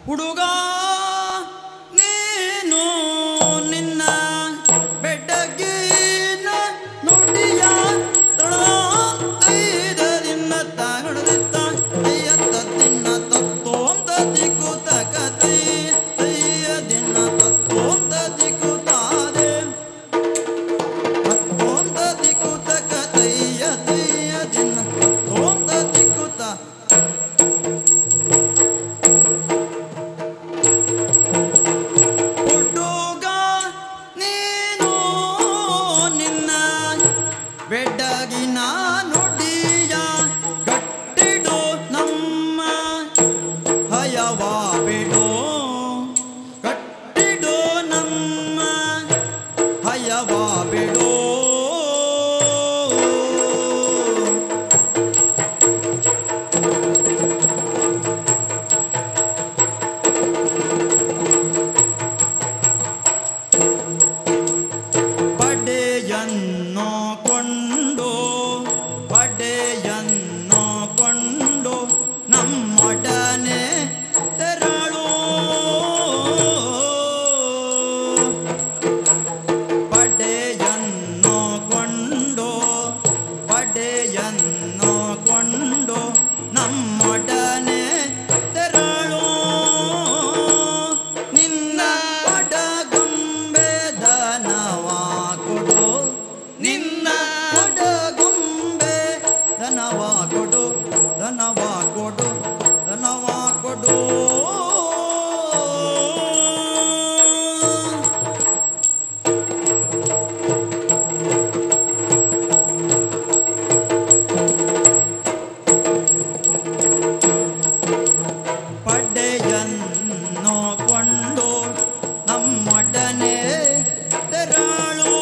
ಹುಡುಗ ನೀನು ನಿನ್ನ ಬೆಡಗಿನ ನುಡಿಯ ತೈದರಿನ್ನ ತಗಡದಿತ್ತ ಅಯ್ಯತ್ತ ದಿನ ತತ್ತೋಂತ ದಿಕ್ಕುತ ಕತೈ ಅಯ್ಯ ದಿನ ತತ್ತೋಂತ ದಿಕ್ಕುತ್ತಾದೆ ತತ್ತೋಂತ ದಿಕ್ಕುತ ಕತಯ್ಯ ತಯ್ಯ ದಿನ ತತ್ತೋಂತ ದಿಕ್ಕುತ ಹುಡುಗ ನೀನು ನಿನ್ನ ಬೆಡಗಿನ ನುಡಿಯ ಕಟ್ಟಿಡು ನಮ್ಮ ಹಯವ ಬಿಡು ಕಟ್ಟಿಡು ನಮ್ಮ ಹಯವ ಬಿಡು ಪಡೆಯನ್ನು ಕೊಂಡು ಪಡೆಯನ್ನು ಕೊಂಡು ನಮ್ಮೊಡನೆ ತೆರಳು ಪಡೆಯನ್ನು ಕೊಂಡು ಪಡೆಯನ್ನು ಕೊಂಡು ನಮ್ಮೊಡನೆ ತೆರಳು ನಿನ್ನ ಒಡಗೊಂಬೆ ದನವ ಕೊಡು ನಿನ್ನ ಒಡಗೊಂಬೆ ದನವ ಕೊಡು ದನವ ಕೊಡು ದನವ ಕೊಡು ಪಡೆಯನ್ನು ಕೊಂಡು ನಮ್ಮೊಡನೆ ತೆರಳು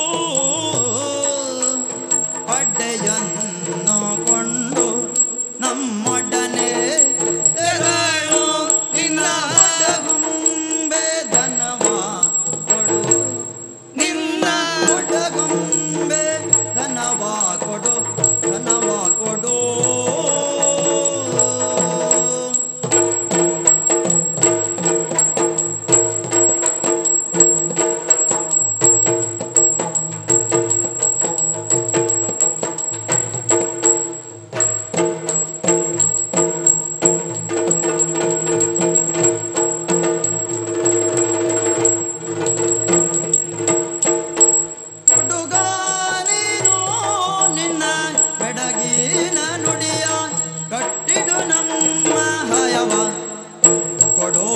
ಪಡೆಯನ್ನು ಕೊಂಡು ನಮ್ಮೊಡನೆ ತೆರಳು ನಿನ್ನ ಒಡಗೊಂಬೆ ದನವ ಕೊಡು ನಿನ್ನ ಒಡಗೊಂಬೆ ದನವ ಕೊಡು ದನವ ಕೊಡು ಹುಡುಗ ನೀನು ನಿನ್ನ ಬೆಡಗಿನ ನುಡಿಯ ಕಟ್ಟಿಡು ನಮ್ಮ ಹಯವ ಕೊಡು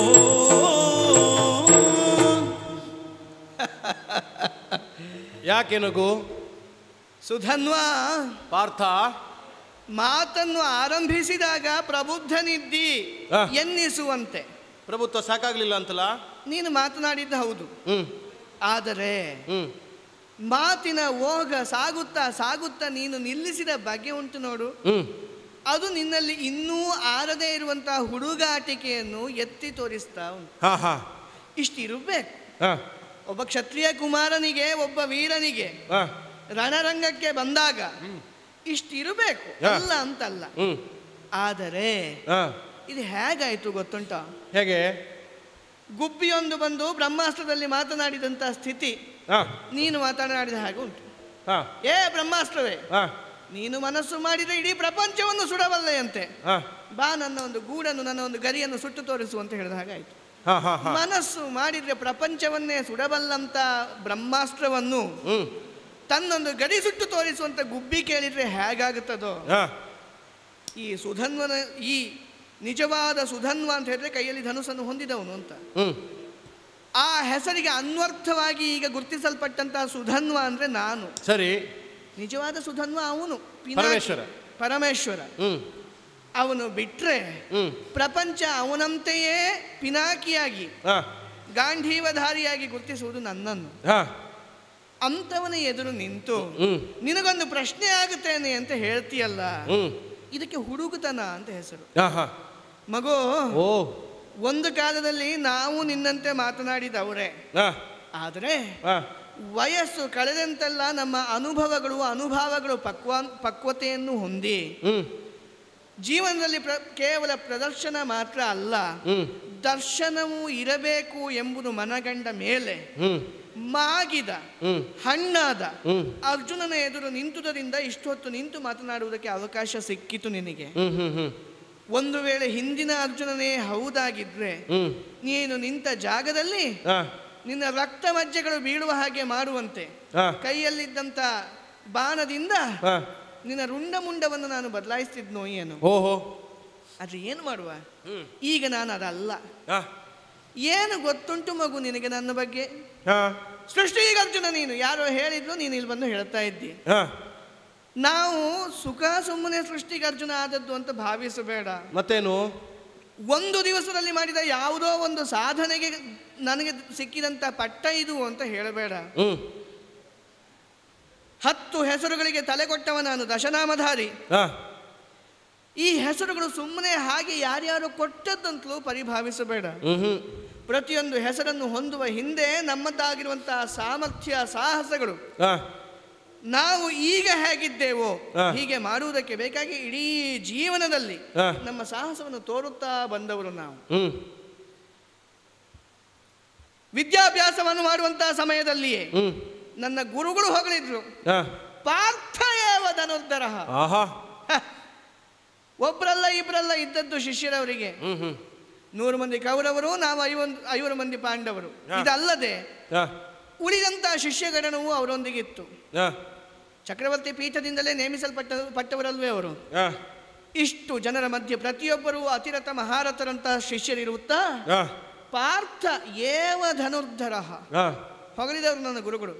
ಯಾಕೆ ನಗು ಸುಧನ್ವ ಪಾರ್ಥ? ಮಾತನ್ನು ಆರಂಭಿಸಿದಾಗ ಪ್ರಬುದ್ಧನಿದ್ದಿ ಆ. ಎನ್ನಿಸುವಂತೆ. ಪ್ರಭುತ್ವ ಸಾಕಾಗ್ಲಿಲ್ಲ ಅಂತಲ್ಲ? ನೀನು ಮಾತನಾಡಿದ್ದು ಹೌದು, ಹ್ಮ್ ಆದರೆ ಹ್ಮ್ ಮಾತಿನ ಓಘ ಸಾಗುತ್ತಾ ಸಾಗುತ್ತಾ ನೀನು ನಿಲ್ಲಿಸಿದ ಬಗೆ ಉಂಟು ನೋಡು, ಹ್ಮ್ ಅದು ನಿನ್ನಲ್ಲಿ ಇನ್ನೂ ಆರದೇ ಇರುವಂತಹ ಹುಡುಗಾಟಿಕೆಯನ್ನು ಎತ್ತಿ ತೋರಿಸ್ತಾ ಉಂಟು. ಹಾ ಹಾ ಇಷ್ಟಿರಬೇಕು. ಹಾ ಒಬ್ಬ ಕ್ಷತ್ರಿಯ ಕುಮಾರನಿಗೆ, ಒಬ್ಬ ವೀರನಿಗೆ ಹಾ ರಣರಂಗಕ್ಕೆ ಬಂದಾಗ ಇಷ್ಟಿರಬೇಕು, ಹಾ. ಅಲ್ಲ ಅಂತಲ್ಲ. ಹ್ಮ್ ಆದರೆ ಹಾ ಇದು ಹೇಗಾಯ್ತು ಗೊತ್ತುಂಟ? ಹೇಗೆ? ಗುಬ್ಬಿಯೊಂದು ಬಂದು ಬ್ರಹ್ಮಾಸ್ತ್ರದಲ್ಲಿ ಮಾತನಾಡಿದಂತಹ ಸ್ಥಿತಿ ಹಾ ನೀನು ಮಾತನಾಡಿದ ಹಾಗೆ ಉಂಟು. ಹಾ ಏ ಬ್ರಹ್ಮಾಸ್ತ್ರವೇ, ಹಾ ನೀನು ಮನಸ್ಸು ಮಾಡಿದರೆ ಇಡೀ ಪ್ರಪಂಚವನ್ನು ಸುಡಬಲ್ಲೆಯಂತೆ. ಹಾ ಬಾ, ನನ್ನ ಒಂದು ಗೂಡನ್ನು, ನನ್ನ ಒಂದು ಗರಿಯನ್ನು ಸುಟ್ಟು ತೋರಿಸು ಅಂತ ಹೇಳಿದ ಹಾಗಾಯ್ತು. ಹಾ ಹಾ ಹಾ ಮನಸ್ಸು ಮಾಡಿದ್ರೆ ಪ್ರಪಂಚವನ್ನೇ ಸುಡಬಲ್ಲಂತ ಬ್ರಹ್ಮಾಸ್ತ್ರವನ್ನು ಹ್ಮ್ ತನ್ನೊಂದು ಗಡಿ ಸುಟ್ಟು ತೋರಿಸುವಂತ ಗುಬ್ಬಿ ಕೇಳಿದ್ರೆ ಹೇಗಾಗುತ್ತದೋ, ಹಾ ಈ ಸುಧನ್ವನ, ಈ ನಿಜವಾದ ಸುಧನ್ವ ಅಂತ ಹೇಳಿದ್ರೆ ಕೈಯಲ್ಲಿ ಧನುಸ್ಸನ್ನು ಹೊಂದಿದವನು ಅಂತ, ಹ್ಮ್ ಆ ಹೆಸರಿಗೆ ಅನ್ವರ್ಥವಾಗಿ ಈಗ ಗುರುತಿಸಲ್ಪಟ್ಟಂತಹ ಸುಧನ್ವ ಅಂದ್ರೆ ನಾನು. ಸರಿ. ನಿಜವಾದ ಸುಧನ್ವ ಅವನು ಪರಮೇಶ್ವರ. ಪರಮೇಶ್ವರ. ಹ್ಮ್ ಅವನು ಬಿಟ್ರೆ ಹ್ಮ್ ಪ್ರಪಂಚ ಅವನಂತೆಯೇ ಪಿನಾಕಿಯಾಗಿ ಹಾ ಗಾಂಧೀವಧಾರಿಯಾಗಿ ಗುರುತಿಸುವುದು ನನ್ನನ್ನು. ಹಾ ಅಂಥವನ ಎದುರು ನಿಂತು ಹ್ಮ್ ನಿನಗೊಂದು ಪ್ರಶ್ನೆ ಆಗುತ್ತೇನೆ ಅಂತ ಹೇಳ್ತೀಯಲ್ಲ, ಹ್ಮ್ ಇದಕ್ಕೆ ಹುಡುಗುತನ ಅಂತ ಹೆಸರು. ಹಾ ಹಾ ಮಗು, ಓ ಒಂದು ಕಾಲದಲ್ಲಿ ನಾವು ನಿನ್ನಂತೆ ಮಾತನಾಡಿದವರೇ, ಹಾ ಆದರೆ ಹಾ ವಯಸ್ಸು ಕಳೆದಂತೆಲ್ಲ ನಮ್ಮ ಅನುಭವಗಳು ಪಕ್ವತೆಯನ್ನು ಹೊಂದಿ ಹ್ಮ್ ಜೀವನದಲ್ಲಿ ಕೇವಲ ಪ್ರದರ್ಶನ ಮಾತ್ರ ಅಲ್ಲ, ದರ್ಶನವೂ ಇರಬೇಕು ಎಂಬುದು ಮನಗಂಡ ಮೇಲೆ ಮಾಗಿದ ಹಣ್ಣಾದ ಅರ್ಜುನನ ಎದುರು ನಿಂತುದರಿಂದ ಇಷ್ಟೊತ್ತು ನಿಂತು ಮಾತನಾಡುವುದಕ್ಕೆ ಅವಕಾಶ ಸಿಕ್ಕಿತು ನಿನಗೆ. ಒಂದು ವೇಳೆ ಹಿಂದಿನ ಅರ್ಜುನನೇ ಹೌದಾಗಿದ್ರೆ ನೀನು ನಿಂತ ಜಾಗದಲ್ಲಿ ನಿನ್ನ ರಕ್ತ ಮಜ್ಜೆಗಳು ಬೀಳುವ ಹಾಗೆ ಮಾಡುವಂತೆ ಕೈಯಲ್ಲಿದ್ದಂತ ಬಾಣದಿಂದ ನಿನ್ನ ರುಂಡ ಮುಂಡವನ್ನು ನಾನು ಬದಲಾಯಿಸ್ತಿದ್ನೋ ಏನು. ಆದ್ರೆ ಏನು ಮಾಡುವ, ಈಗ ನಾನು ಅದಲ್ಲ. ಏನು ಗೊತ್ತುಂಟು ಮಗು ನಿನಗೆ ನನ್ನ ಬಗ್ಗೆ? ಸೃಷ್ಟಿಗೆ ಅರ್ಜುನ ನೀನು, ಯಾರೋ ಹೇಳಿದ್ರು ನೀನು ಇಲ್ಲಿ ಬಂದು ಹೇಳ್ತಾ ಇದ್ದಿ. ನಾವು ಸುಖ ಸುಮ್ಮನೆ ಸೃಷ್ಟಿಗೆ ಅರ್ಜುನ ಆದದ್ದು ಅಂತ ಭಾವಿಸಬೇಡ. ಮತ್ತೇನು, ಒಂದು ದಿವಸದಲ್ಲಿ ಮಾಡಿದ ಯಾವುದೋ ಒಂದು ಸಾಧನೆಗೆ ನನಗೆ ಸಿಕ್ಕಿದಂತ ಪಟ್ಟ ಇದು ಅಂತ ಹೇಳಬೇಡ. 10 ಹೆಸರುಗಳಿಗೆ ತಲೆ ಕೊಟ್ಟವ ನಾನು, ದಶನಾಮಧಾರಿ. ಈ ಹೆಸರುಗಳು ಸುಮ್ಮನೆ ಹಾಗೆ ಯಾರ್ಯಾರು ಕೊಟ್ಟದ್ದಂತಲೂ ಪರಿಭಾವಿಸಬೇಡ. ಪ್ರತಿಯೊಂದು ಹೆಸರನ್ನು ಹೊಂದುವ ಹಿಂದೆ ನಮ್ಮದಾಗಿರುವಂತಹ ಸಾಮರ್ಥ್ಯ, ಸಾಹಸಗಳು, ನಾವು ಈಗ ಹೇಗಿದ್ದೇವೋ ಹೀಗೆ ಮಾಡುವುದಕ್ಕೆ ಬೇಕಾಗಿ ಇಡೀ ಜೀವನದಲ್ಲಿ ನಮ್ಮ ಸಾಹಸವನ್ನು ತೋರುತ್ತಾ ಬಂದವರು ನಾವು. ವಿದ್ಯಾಭ್ಯಾಸವನ್ನು ಮಾಡುವಂತಹ ಸಮಯದಲ್ಲಿಯೇ ನನ್ನ ಗುರುಗಳು ಹೊಗಳಿದ್ರು, ಪಾರ್ಥ ಏವ ಧನುರ್ಧರ. ಒಬ್ಬರಲ್ಲ ಇಬ್ಬರಲ್ಲ ಇದ್ದದ್ದು ಶಿಷ್ಯರವರಿಗೆ. 100 ಮಂದಿ ಕೌರವರು, ನಾವು 50 ಮಂದಿ ಪಾಂಡವರು. ಇದಲ್ಲದೆ ಉಳಿದಂತ ಶಿಷ್ಯಗಣನವು ಅವರೊಂದಿಗಿತ್ತು. ಚಕ್ರವರ್ತಿ ಪೀಠದಿಂದಲೇ ನೇಮಿಸಲ್ಪಟ್ಟವರಲ್ವೇ ಅವರು. ಇಷ್ಟು ಜನರ ಮಧ್ಯೆ ಪ್ರತಿಯೊಬ್ಬರೂ ಅತಿರಥ ಮಹಾರಥರಂತಹ ಶಿಷ್ಯರಿರುತ್ತಾ ಪಾರ್ಥ ಏವ ಧನುರ್ಧರ ಹೊಗಳಿದವರು ನನ್ನ ಗುರುಗಳು.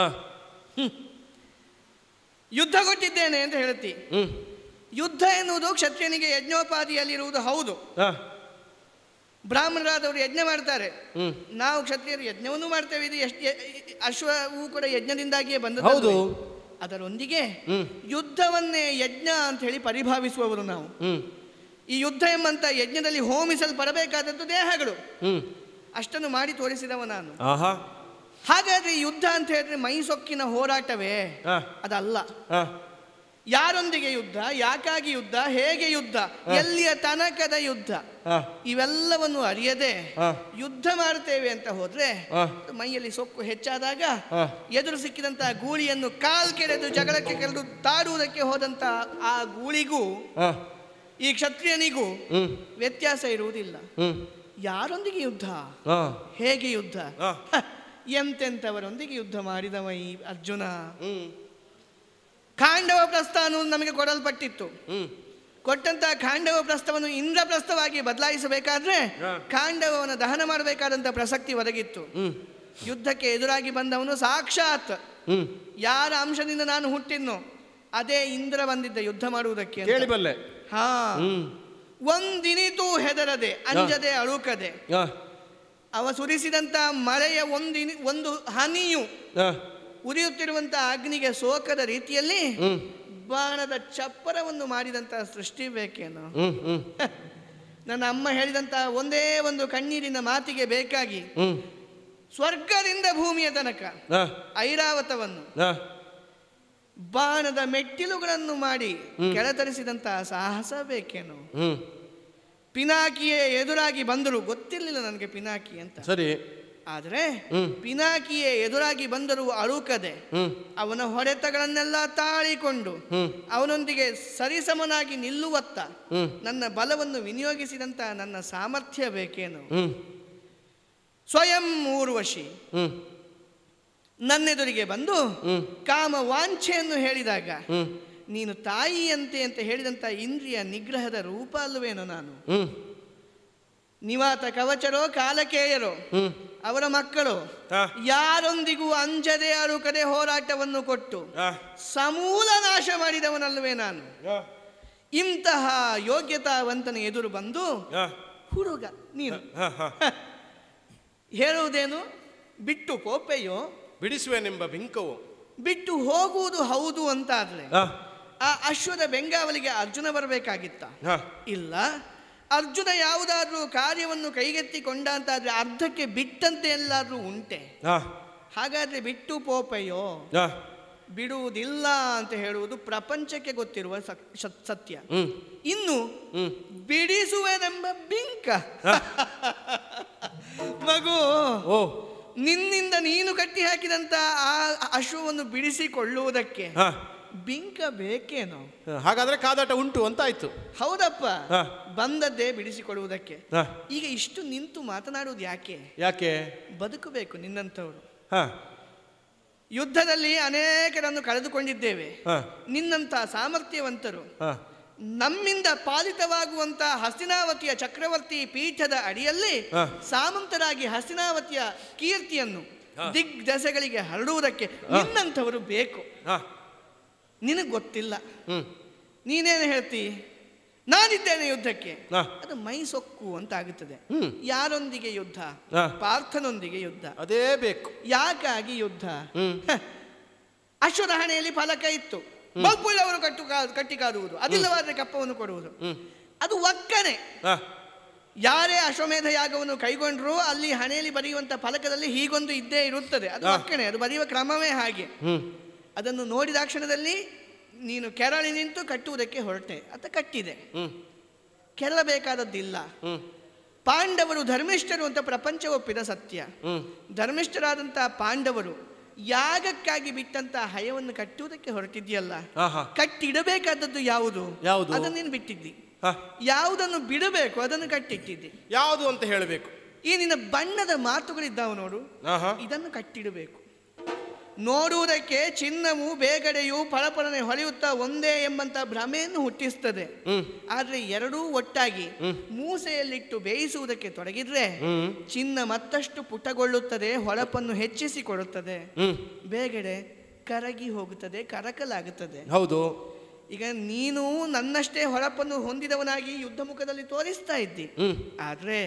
ಯುದ್ಧ ಕೊಟ್ಟಿದ್ದೇನೆ ಅಂತ ಹೇಳುತ್ತಿ. ಯುದ್ಧ ಎನ್ನುವುದು ಕ್ಷತ್ರಿಯನಿಗೆ ಯಜ್ಞೋಪಾದಿಯಲ್ಲಿರುವುದು ಹೌದು. ಬ್ರಾಹ್ಮಣರಾದವರು ಯಜ್ಞ ಮಾಡ್ತಾರೆ, ನಾವು ಕ್ಷತ್ರಿಯರು ಯಜ್ಞವನ್ನು ಮಾಡ್ತೇವೆ. ಇದು ಅಶ್ವವು ಕೂಡ ಯಜ್ಞದಿಂದಾಗಿಯೇ ಬಂದದ್ದು. ಅದರೊಂದಿಗೆ ಯುದ್ಧವನ್ನೇ ಯಜ್ಞ ಅಂತ ಹೇಳಿ ಪರಿಭಾವಿಸುವವರು ನಾವು. ಈ ಯುದ್ಧ ಎಂಬಂತ ಯಜ್ಞದಲ್ಲಿ ಹೋಮಿಸಲ್ಪಡಬೇಕಾದದ್ದು ದೇಹಗಳು, ಅಷ್ಟನ್ನು ಮಾಡಿ ತೋರಿಸಿದವ ನಾನು. ಹಾಗಾದ್ರೆ ಯುದ್ಧ ಅಂತ ಹೇಳಿದ್ರೆ ಮೈಸೊಕ್ಕಿನ ಹೋರಾಟವೇ? ಅದಲ್ಲ. ಯಾರೊಂದಿಗೆ ಯುದ್ಧ, ಯಾಕಾಗಿ ಯುದ್ಧ, ಹೇಗೆ ಯುದ್ಧ, ಎಲ್ಲಿಯ ತನಕದ ಯುದ್ಧ, ಇವೆಲ್ಲವನ್ನು ಅರಿಯದೆ ಯುದ್ಧ ಮಾಡ್ತೇವೆ ಅಂತ ಹೋದ್ರೆ ಮೈಯಲ್ಲಿ ಸೊಕ್ಕು ಹೆಚ್ಚಾದಾಗ ಎದುರು ಸಿಕ್ಕಿದಂತಹ ಗೂಳಿಯನ್ನು ಕೆರೆದು ಜಗಳಕ್ಕೆ ಕೆರೆದು ತಾಡುವುದಕ್ಕೆ ಹೋದಂತ ಆ ಗೂಳಿಗೂ ಈ ಕ್ಷತ್ರಿಯನಿಗೂ ವ್ಯತ್ಯಾಸ ಇರುವುದಿಲ್ಲ. ಯಾರೊಂದಿಗೆ ಯುದ್ಧ, ಹೇಗೆ ಯುದ್ಧ, ಎಂತೆಂಥವರೊಂದಿಗೆ ಯುದ್ಧ ಮಾಡಿದವ ಈ ಅರ್ಜುನ. ಖಾಂಡವ ಪ್ರಸ್ಥಾನ ನಮಗೆ ಕೊಡಲ್ಪಟ್ಟಿತ್ತು. ಕೊಟ್ಟಂತಹ ಖಾಂಡವ ಪ್ರಸ್ಥವನ್ನು ಇಂದ್ರಪ್ರಸ್ಥವಾಗಿ ಬದಲಾಯಿಸಬೇಕಾದ್ರೆ ಖಾಂಡವನ ದಹನ ಮಾಡಬೇಕಾದಂತ ಪ್ರಸಕ್ತಿ ಒದಗಿತ್ತು. ಯುದ್ಧಕ್ಕೆ ಎದುರಾಗಿ ಬಂದವನು ಸಾಕ್ಷಾತ್ ಯಾರ ಅಂಶದಿಂದ ನಾನು ಹುಟ್ಟಿದ್ನೋ ಅದೇ ಇಂದ್ರ ಬಂದಿದ್ದ ಯುದ್ಧ ಮಾಡುವುದಕ್ಕೆ. ಕೇಳಿಬಲ್ಲೆ. ಒಂದಿನಿತೂ ಹೆದರದೆ, ಅಂಜದೆ, ಅಳುಕದೆ ಅವ ಸುರಿಸಿದಂತ ಮಳೆಯ ಒಂದು ಹನಿಯು ಉರಿಯುತ್ತಿರುವಂತಹ ಅಗ್ನಿಗೆ ಸೋಕದ ರೀತಿಯಲ್ಲಿ ಬಾಣದ ಚಪ್ಪರವನ್ನು ಮಾಡಿದಂತಹ ಸೃಷ್ಟಿ ಬೇಕೇನು? ನನ್ನ ಅಮ್ಮ ಹೇಳಿದಂತಹ ಒಂದೇ ಒಂದು ಕಣ್ಣೀರಿನ ಮಾತಿಗೆ ಬೇಕಾಗಿ ಸ್ವರ್ಗದಿಂದ ಭೂಮಿಯ ತನಕ ಐರಾವತವನ್ನು ಬಾಣದ ಮೆಟ್ಟಿಲುಗಳನ್ನು ಮಾಡಿ ಕೆಳತರಿಸಿದಂತಹ ಸಾಹಸ ಬೇಕೇನು? ಪಿನಾಕಿಯೇ ಎದುರಾಗಿ ಬಂದರು, ಗೊತ್ತಿರಲಿಲ್ಲ ನನಗೆ ಪಿನಾಕಿ ಅಂತ. ಸರಿ. ಆದರೆ ಪಿನಾಕಿಯೇ ಎದುರಾಗಿ ಬಂದರೂ ಅಳುಕದೆ ಅವನ ಹೊಡೆತಗಳನ್ನೆಲ್ಲ ತಾಳಿಕೊಂಡು ಅವನೊಂದಿಗೆ ಸರಿಸಮನಾಗಿ ನಿಲ್ಲುವತ್ತ ನನ್ನ ಬಲವನ್ನು ವಿನಿಯೋಗಿಸಿದಂತ ನನ್ನ ಸಾಮರ್ಥ್ಯ ಬೇಕೇನು? ಸ್ವಯಂ ಊರ್ವಶಿ ನನ್ನೆದುರಿಗೆ ಬಂದು ಕಾಮ ವಾಂಛೆಯನ್ನು ಹೇಳಿದಾಗ ನೀನು ತಾಯಿಯಂತೆ ಅಂತ ಹೇಳಿದಂತ ಇಂದ್ರಿಯ ನಿಗ್ರಹದ ರೂಪ ಅಲ್ಲವೇನೋ ನಾನು? ನಿವಾತ ಕವಚರೋ ಕಾಲಕೇಯರೋ ಅವರ ಮಕ್ಕಳು ಯಾರೊಂದಿಗೂ ಅಂಜದೆ ಅಳುಕದೆ ಹೋರಾಟವನ್ನು ಕೊಟ್ಟು ಸಮೂಲ ನಾಶ ಮಾಡಿದವನಲ್ಲವೇ ನಾನು? ಇಂತಹ ಯೋಗ್ಯತಾವಂತನ ಎದುರು ಬಂದು ಹುಡುಗ ನೀನು ಹೇಳುವುದೇನು? ಬಿಟ್ಟು ಪೋಪೆಯೋ ಬಿಡಿಸುವೆನೆಂಬ ಬಿಂಕವು. ಬಿಟ್ಟು ಹೋಗುವುದು ಹೌದು ಅಂತಾದ್ರೆ ಆ ಅಶ್ವದ ಬೆಂಗಾವಲಿಗೆ ಅರ್ಜುನ ಬರಬೇಕಾಗಿತ್ತ? ಇಲ್ಲ. ಅರ್ಜುನ ಯಾವುದಾದ್ರೂ ಕಾರ್ಯವನ್ನು ಕೈಗೆತ್ತಿಕೊಂಡ ಅಂತಾದ್ರೆ ಅರ್ಧಕ್ಕೆ ಬಿಟ್ಟಂತೆ ಎಲ್ಲಾದ್ರೂ ಉಂಟೆ? ಹಾಗಾದ್ರೆ ಬಿಟ್ಟು ಪೋಪೆಯೋ ಬಿಡುವುದಿಲ್ಲ ಅಂತ ಹೇಳುವುದು ಪ್ರಪಂಚಕ್ಕೆ ಗೊತ್ತಿರುವ ಸತ್ಯ. ಇನ್ನು ಬಿಡಿಸುವೆನೆಂಬ ಬಿಂಕ ಮಗು, ನಿನ್ನಿಂದ ನೀನು ಕಟ್ಟಿ ಹಾಕಿದಂತ ಆ ಅಶ್ವವನ್ನು ಬಿಡಿಸಿಕೊಳ್ಳುವುದಕ್ಕೆ ಬಿಂಕ ಬೇಕೇನೋ? ಹಾಗಾದ್ರೆ ಕಾದಾಟ ಉಂಟು ಅಂತ ಆಯ್ತು. ಹೌದಪ್ಪ, ಬಂದದ್ದೇ ಬಿಡಿಸಿಕೊಳ್ಳುವುದಕ್ಕೆ. ಈಗ ಇಷ್ಟು ನಿಂತು ಮಾತನಾಡುವುದು ಯಾಕೆ? ಯಾಕೆ? ಬದುಕಬೇಕು ನಿನ್ನಂಥವ್ರು. ಯುದ್ಧದಲ್ಲಿ ಅನೇಕರನ್ನು ಕಳೆದುಕೊಂಡಿದ್ದೇವೆ. ನಿನ್ನಂತ ಸಾಮರ್ಥ್ಯವಂತರು ನಮ್ಮಿಂದ ಪಾಲಿತವಾಗುವಂತ ಹಸ್ತಿನಾವತಿಯ ಚಕ್ರವರ್ತಿ ಪೀಠದ ಅಡಿಯಲ್ಲಿ ಸಾಮಂತರಾಗಿ ಹಸ್ತಿನಾವತಿಯ ಕೀರ್ತಿಯನ್ನು ದಿಗ್ದೆಸೆಗಳಿಗೆ ಹರಡುವುದಕ್ಕೆ ನಿನ್ನಂಥವರು ಬೇಕು. ನಿನಗೆ ಗೊತ್ತಿಲ್ಲ. ನೀನೇನು ಹೇಳ್ತಿ? ನಾನಿದ್ದೇನೆ ಯುದ್ಧಕ್ಕೆ. ಅದು ಮೈ ಸೊಕ್ಕು ಅಂತ ಆಗುತ್ತದೆ. ಯಾರೊಂದಿಗೆ ಯುದ್ಧ? ಪಾರ್ಥನೊಂದಿಗೆ ಯುದ್ಧ. ಅದೇ ಬೇಕು. ಯಾಕಾಗಿ ಯುದ್ಧ? ಅಶ್ವದ ಹಣೆಯಲ್ಲಿ ಫಲಕ ಇತ್ತು, ಬಲ್ಪುಳ್ಳವರು ಕಟ್ಟಿ ಕಾದುವುದು, ಅದಿಲ್ಲವಾದ್ರೆ ಕಪ್ಪವನ್ನು ಕೊಡುವುದು. ಅದು ಒಕ್ಕನೆ. ಯಾರೇ ಅಶ್ವಮೇಧ ಯಾಗವನ್ನು ಕೈಗೊಂಡ್ರು ಅಲ್ಲಿ ಹಣೆಯಲ್ಲಿ ಬರೆಯುವಂತ ಫಲಕದಲ್ಲಿ ಹೀಗೊಂದು ಇದ್ದೇ ಇರುತ್ತದೆ. ಅದು ಒಕ್ಕನೆ, ಅದು ಬರೆಯುವ ಕ್ರಮವೇ ಹಾಗೆ. ಅದನ್ನು ನೋಡಿದ ಕ್ಷಣದಲ್ಲಿ ನೀನು ಕೆರಳಿ ನಿಂತು ಕಟ್ಟುವುದಕ್ಕೆ ಹೊರಟೆ, ಅದು ಕಟ್ಟಿದೆ. ಕೆರಳಬೇಕಾದದ್ದಿಲ್ಲ. ಪಾಂಡವರು ಧರ್ಮಿಷ್ಠರು ಅಂತ ಪ್ರಪಂಚ ಒಪ್ಪಿದ ಸತ್ಯ. ಧರ್ಮಿಷ್ಠರಾದಂತಹ ಪಾಂಡವರು ಯಾಗಕ್ಕಾಗಿ ಬಿಟ್ಟಂತ ಹಯವನ್ನು ಕಟ್ಟುವುದಕ್ಕೆ ಹೊರಟಿದ್ಯಲ್ಲ, ಕಟ್ಟಿಡಬೇಕಾದದ್ದು ಯಾವುದು? ಅದನ್ನು ನೀನು ಬಿಟ್ಟಿದ್ದಿ. ಯಾವುದನ್ನು ಬಿಡಬೇಕು ಅದನ್ನು ಕಟ್ಟಿಟ್ಟಿದ್ದಿ. ಯಾವುದು ಅಂತ ಹೇಳಬೇಕು? ಈ ನಿನ್ನ ಬಣ್ಣದ ಮಾತುಗಳಿದ್ದಾವ ನೋಡು, ಇದನ್ನು ಕಟ್ಟಿಡಬೇಕು. ನೋಡುವುದಕ್ಕೆ ಚಿನ್ನವು ಬೇಗಡೆಯು ಫಳಫಳನೆ ಹೊಳೆಯುತ್ತಾ ಒಂದೇ ಎಂಬಂತ ಭ್ರಮೆಯನ್ನು ಹುಟ್ಟಿಸ್ತದೆ. ಆದ್ರೆ ಎರಡೂ ಒಟ್ಟಾಗಿ ಮೂಸೆಯಲ್ಲಿಟ್ಟು ಬೇಯಿಸುವುದಕ್ಕೆ ತೊಡಗಿದ್ರೆ ಚಿನ್ನ ಮತ್ತಷ್ಟು ಪುಟಗೊಳ್ಳುತ್ತದೆ, ಹೊಳಪನ್ನು ಹೆಚ್ಚಿಸಿಕೊಡುತ್ತದೆ. ಬೇಗಡೆ ಕರಗಿ ಹೋಗುತ್ತದೆ, ಕರಕಲಾಗುತ್ತದೆ. ಹೌದು. ಈಗ ನೀನು ನನ್ನಷ್ಟೇ ಹೊಳಪನ್ನು ಹೊಂದಿದವನಾಗಿ ಯುದ್ಧ ಮುಖದಲ್ಲಿ ತೋರಿಸ್ತಾ ಇದ್ದಿ. ಆದ್ರೆ